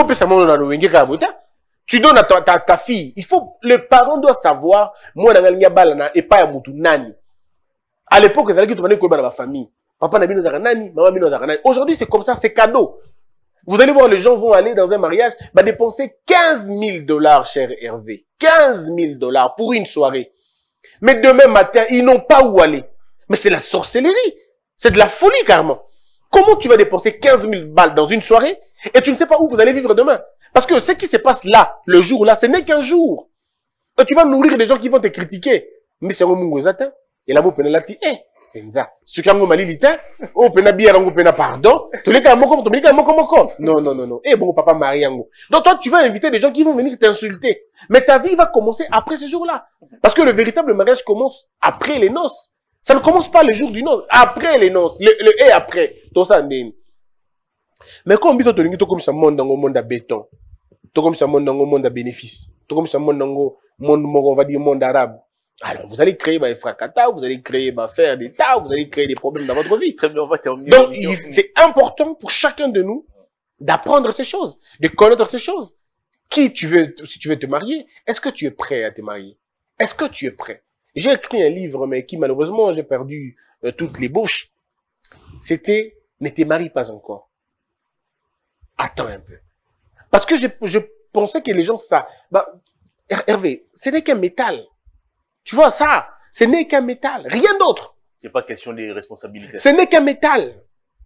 Tu donnes à ta, ta, ta fille. Il faut, le parent doit savoir, moi, et pas à nani. À l'époque, il fallait que tu ma famille. Papa n'a pas nani, maman n'a pas nani. Aujourd'hui, c'est comme ça, c'est cadeau. Vous allez voir, les gens vont aller dans un mariage, bah, dépenser quinze mille dollars, cher Hervé. quinze mille dollars pour une soirée. Mais demain matin, ils n'ont pas où aller. Mais c'est la sorcellerie. C'est de la folie, carrément. Comment tu vas dépenser quinze mille balles dans une soirée et tu ne sais pas où vous allez vivre demain? Parce que ce qui se passe là, le jour-là, ce n'est qu'un jour. Et tu vas nourrir des gens qui vont te critiquer. Mais c'est un monde zatin. Et là, vous prenez la ti, eh, Enza. Ce qui a un malilita, oh, pena bière, on pena pardon. Tu les cas, moko, tu les cas, moko, moko. Non, non, non, non. Eh, bon, papa Mariango. Donc, toi, tu vas inviter des gens qui vont venir t'insulter. Mais ta vie va commencer après ce jour-là. Parce que le véritable mariage commence après les noces. Ça ne commence pas le jour du noce. Après les noces. Le, le et après. Tout ça, n'est. Mais quand on dit que tu as comme ça, monde dans le monde à béton. Tout comme ça, monde dans le monde à bénéfice. Tout comme ça, monde dans le monde, on va dire, monde arabe. Alors, vous allez créer des fracas, vous allez créer, bah, faire des tas, vous allez créer des problèmes dans votre vie. Très bien, on va terminer. Donc, c'est important pour chacun de nous d'apprendre ces choses, de connaître ces choses. Qui tu veux, si tu veux te marier, est-ce que tu es prêt à te marier? Est-ce que tu es prêt? J'ai écrit un livre, mais qui, malheureusement, j'ai perdu euh, toutes les bouches. C'était « Ne te marie pas encore ». Attends un peu. Parce que je, je pensais que les gens, ça... Bah, Hervé, ce n'est qu'un métal. Tu vois ça, ce n'est qu'un métal, rien d'autre. C'est pas question des responsabilités. Ce n'est qu'un métal.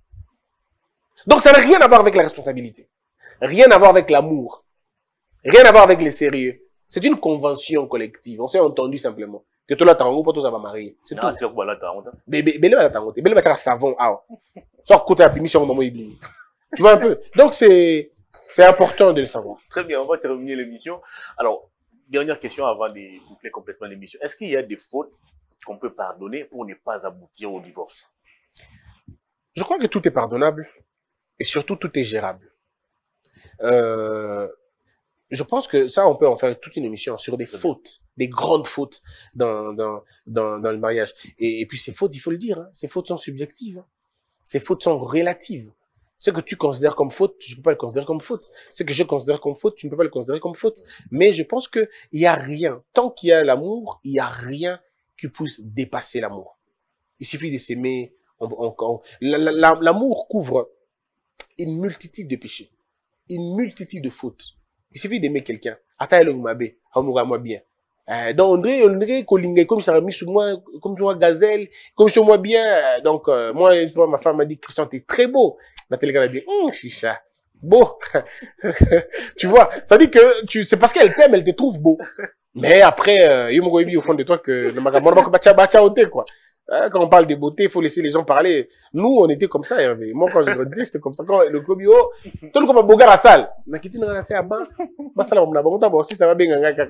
Donc ça n'a rien à voir avec la responsabilité. Rien à voir avec l'amour. Rien à voir avec les sérieux. C'est une convention collective. On s'est entendu simplement. Que toi là t'as un groupe, toi ça va marier. C'est tout. Ah, c'est quoi là t'as honte? Bébé, bébé là t'as honte. Bébé là t'as savon. Ah. Sors côté la permission au moment où tu vois un peu. Donc c'est c'est important de le savoir. Très bien, on va terminer l'émission. Alors, dernière question avant de boucler complètement l'émission. Est-ce qu'il y a des fautes qu'on peut pardonner pour ne pas aboutir au divorce? Je crois que tout est pardonnable et surtout tout est gérable. Euh, je pense que ça, on peut en faire toute une émission sur des fautes, des grandes fautes dans, dans, dans, dans le mariage. Et, et puis ces fautes, il faut le dire, hein, ces fautes sont subjectives. Hein. Ces fautes sont relatives. Ce que tu considères comme faute, je ne peux pas le considérer comme faute. Ce que je considère comme faute, tu ne peux pas le considérer comme faute. Mais je pense qu'il n'y a rien. Tant qu'il y a l'amour, il n'y a rien qui puisse dépasser l'amour. Il suffit de s'aimer. L'amour couvre une multitude de péchés, une multitude de fautes. Il suffit d'aimer quelqu'un. Attends, m'abe, moi bien. Euh, donc, André, André, Kolingé, comme ça a mis sur moi, comme sur moi, gazelle, comme sur moi bien. Donc, euh, moi, une fois, ma femme m'a dit, Christian, t'es très beau. La télé, elle a dit, hum, chicha, beau. Tu vois, ça dit que tu, c'est parce qu'elle t'aime, elle te trouve beau. Mais après, euh, il m'a dit au fond de toi que, quoi. Quand on parle de beauté, il faut laisser les gens parler. Nous, on était comme ça, Hervé. Moi, quand je grandissais, j'étais comme ça. Quand le Kobi, oh, tout le monde a beau gars à salle. On a quitté dans la salle à bas. Bah, ça, là, on a bon temps. Si ça va bien, on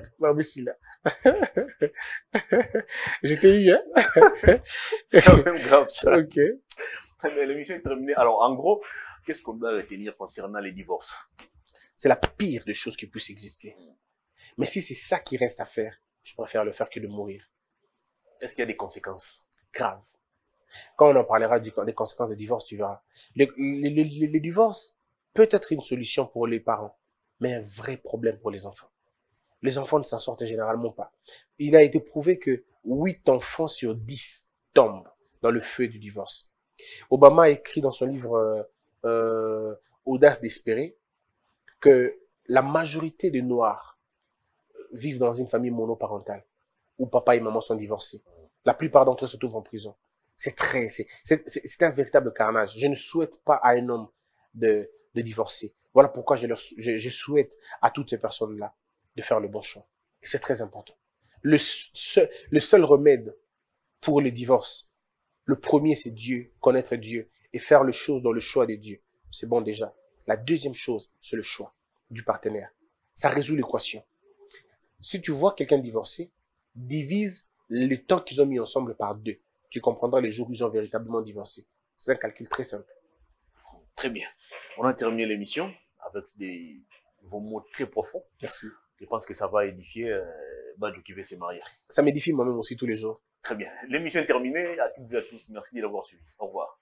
a j'étais eu, hein. C'est quand même grave, ça. Ok. L'émission est terminée. Alors, en gros, qu'est-ce qu'on doit retenir concernant les divorces? C'est la pire des choses qui puissent exister. Mais si c'est ça qui reste à faire, je préfère le faire que de mourir. Est-ce qu'il y a des conséquences graves? Quand on en parlera du, des conséquences du divorce, tu verras. Le, le, le, le, le divorce, peut être une solution pour les parents, mais un vrai problème pour les enfants. Les enfants ne s'en sortent généralement pas. Il a été prouvé que huit enfants sur dix tombent dans le feu du divorce. Obama a écrit dans son livre euh, euh, Audace d'espérer que la majorité des Noirs vivent dans une famille monoparentale où papa et maman sont divorcés. La plupart d'entre eux se trouvent en prison. C'est très, c'est, c'est, c'est un véritable carnage. Je ne souhaite pas à un homme de, de divorcer. Voilà pourquoi je, leur, je, je souhaite à toutes ces personnes-là de faire le bon choix. Et c'est très important. Le seul, le seul remède pour le divorce, le premier, c'est Dieu, connaître Dieu et faire les choses dans le choix de Dieu. C'est bon déjà. La deuxième chose, c'est le choix du partenaire. Ça résout l'équation. Si tu vois quelqu'un divorcé, divise le temps qu'ils ont mis ensemble par deux. Tu comprendras les jours où ils ont véritablement divorcé. C'est un calcul très simple. Très bien. On a terminé l'émission avec des, vos mots très profonds. Merci. Je pense que ça va édifier euh, Badjo qui veut se marier. Ça m'édifie moi-même aussi tous les jours. Très bien. L'émission est terminée. À toutes et à tous, merci de l'avoir suivi. Au revoir.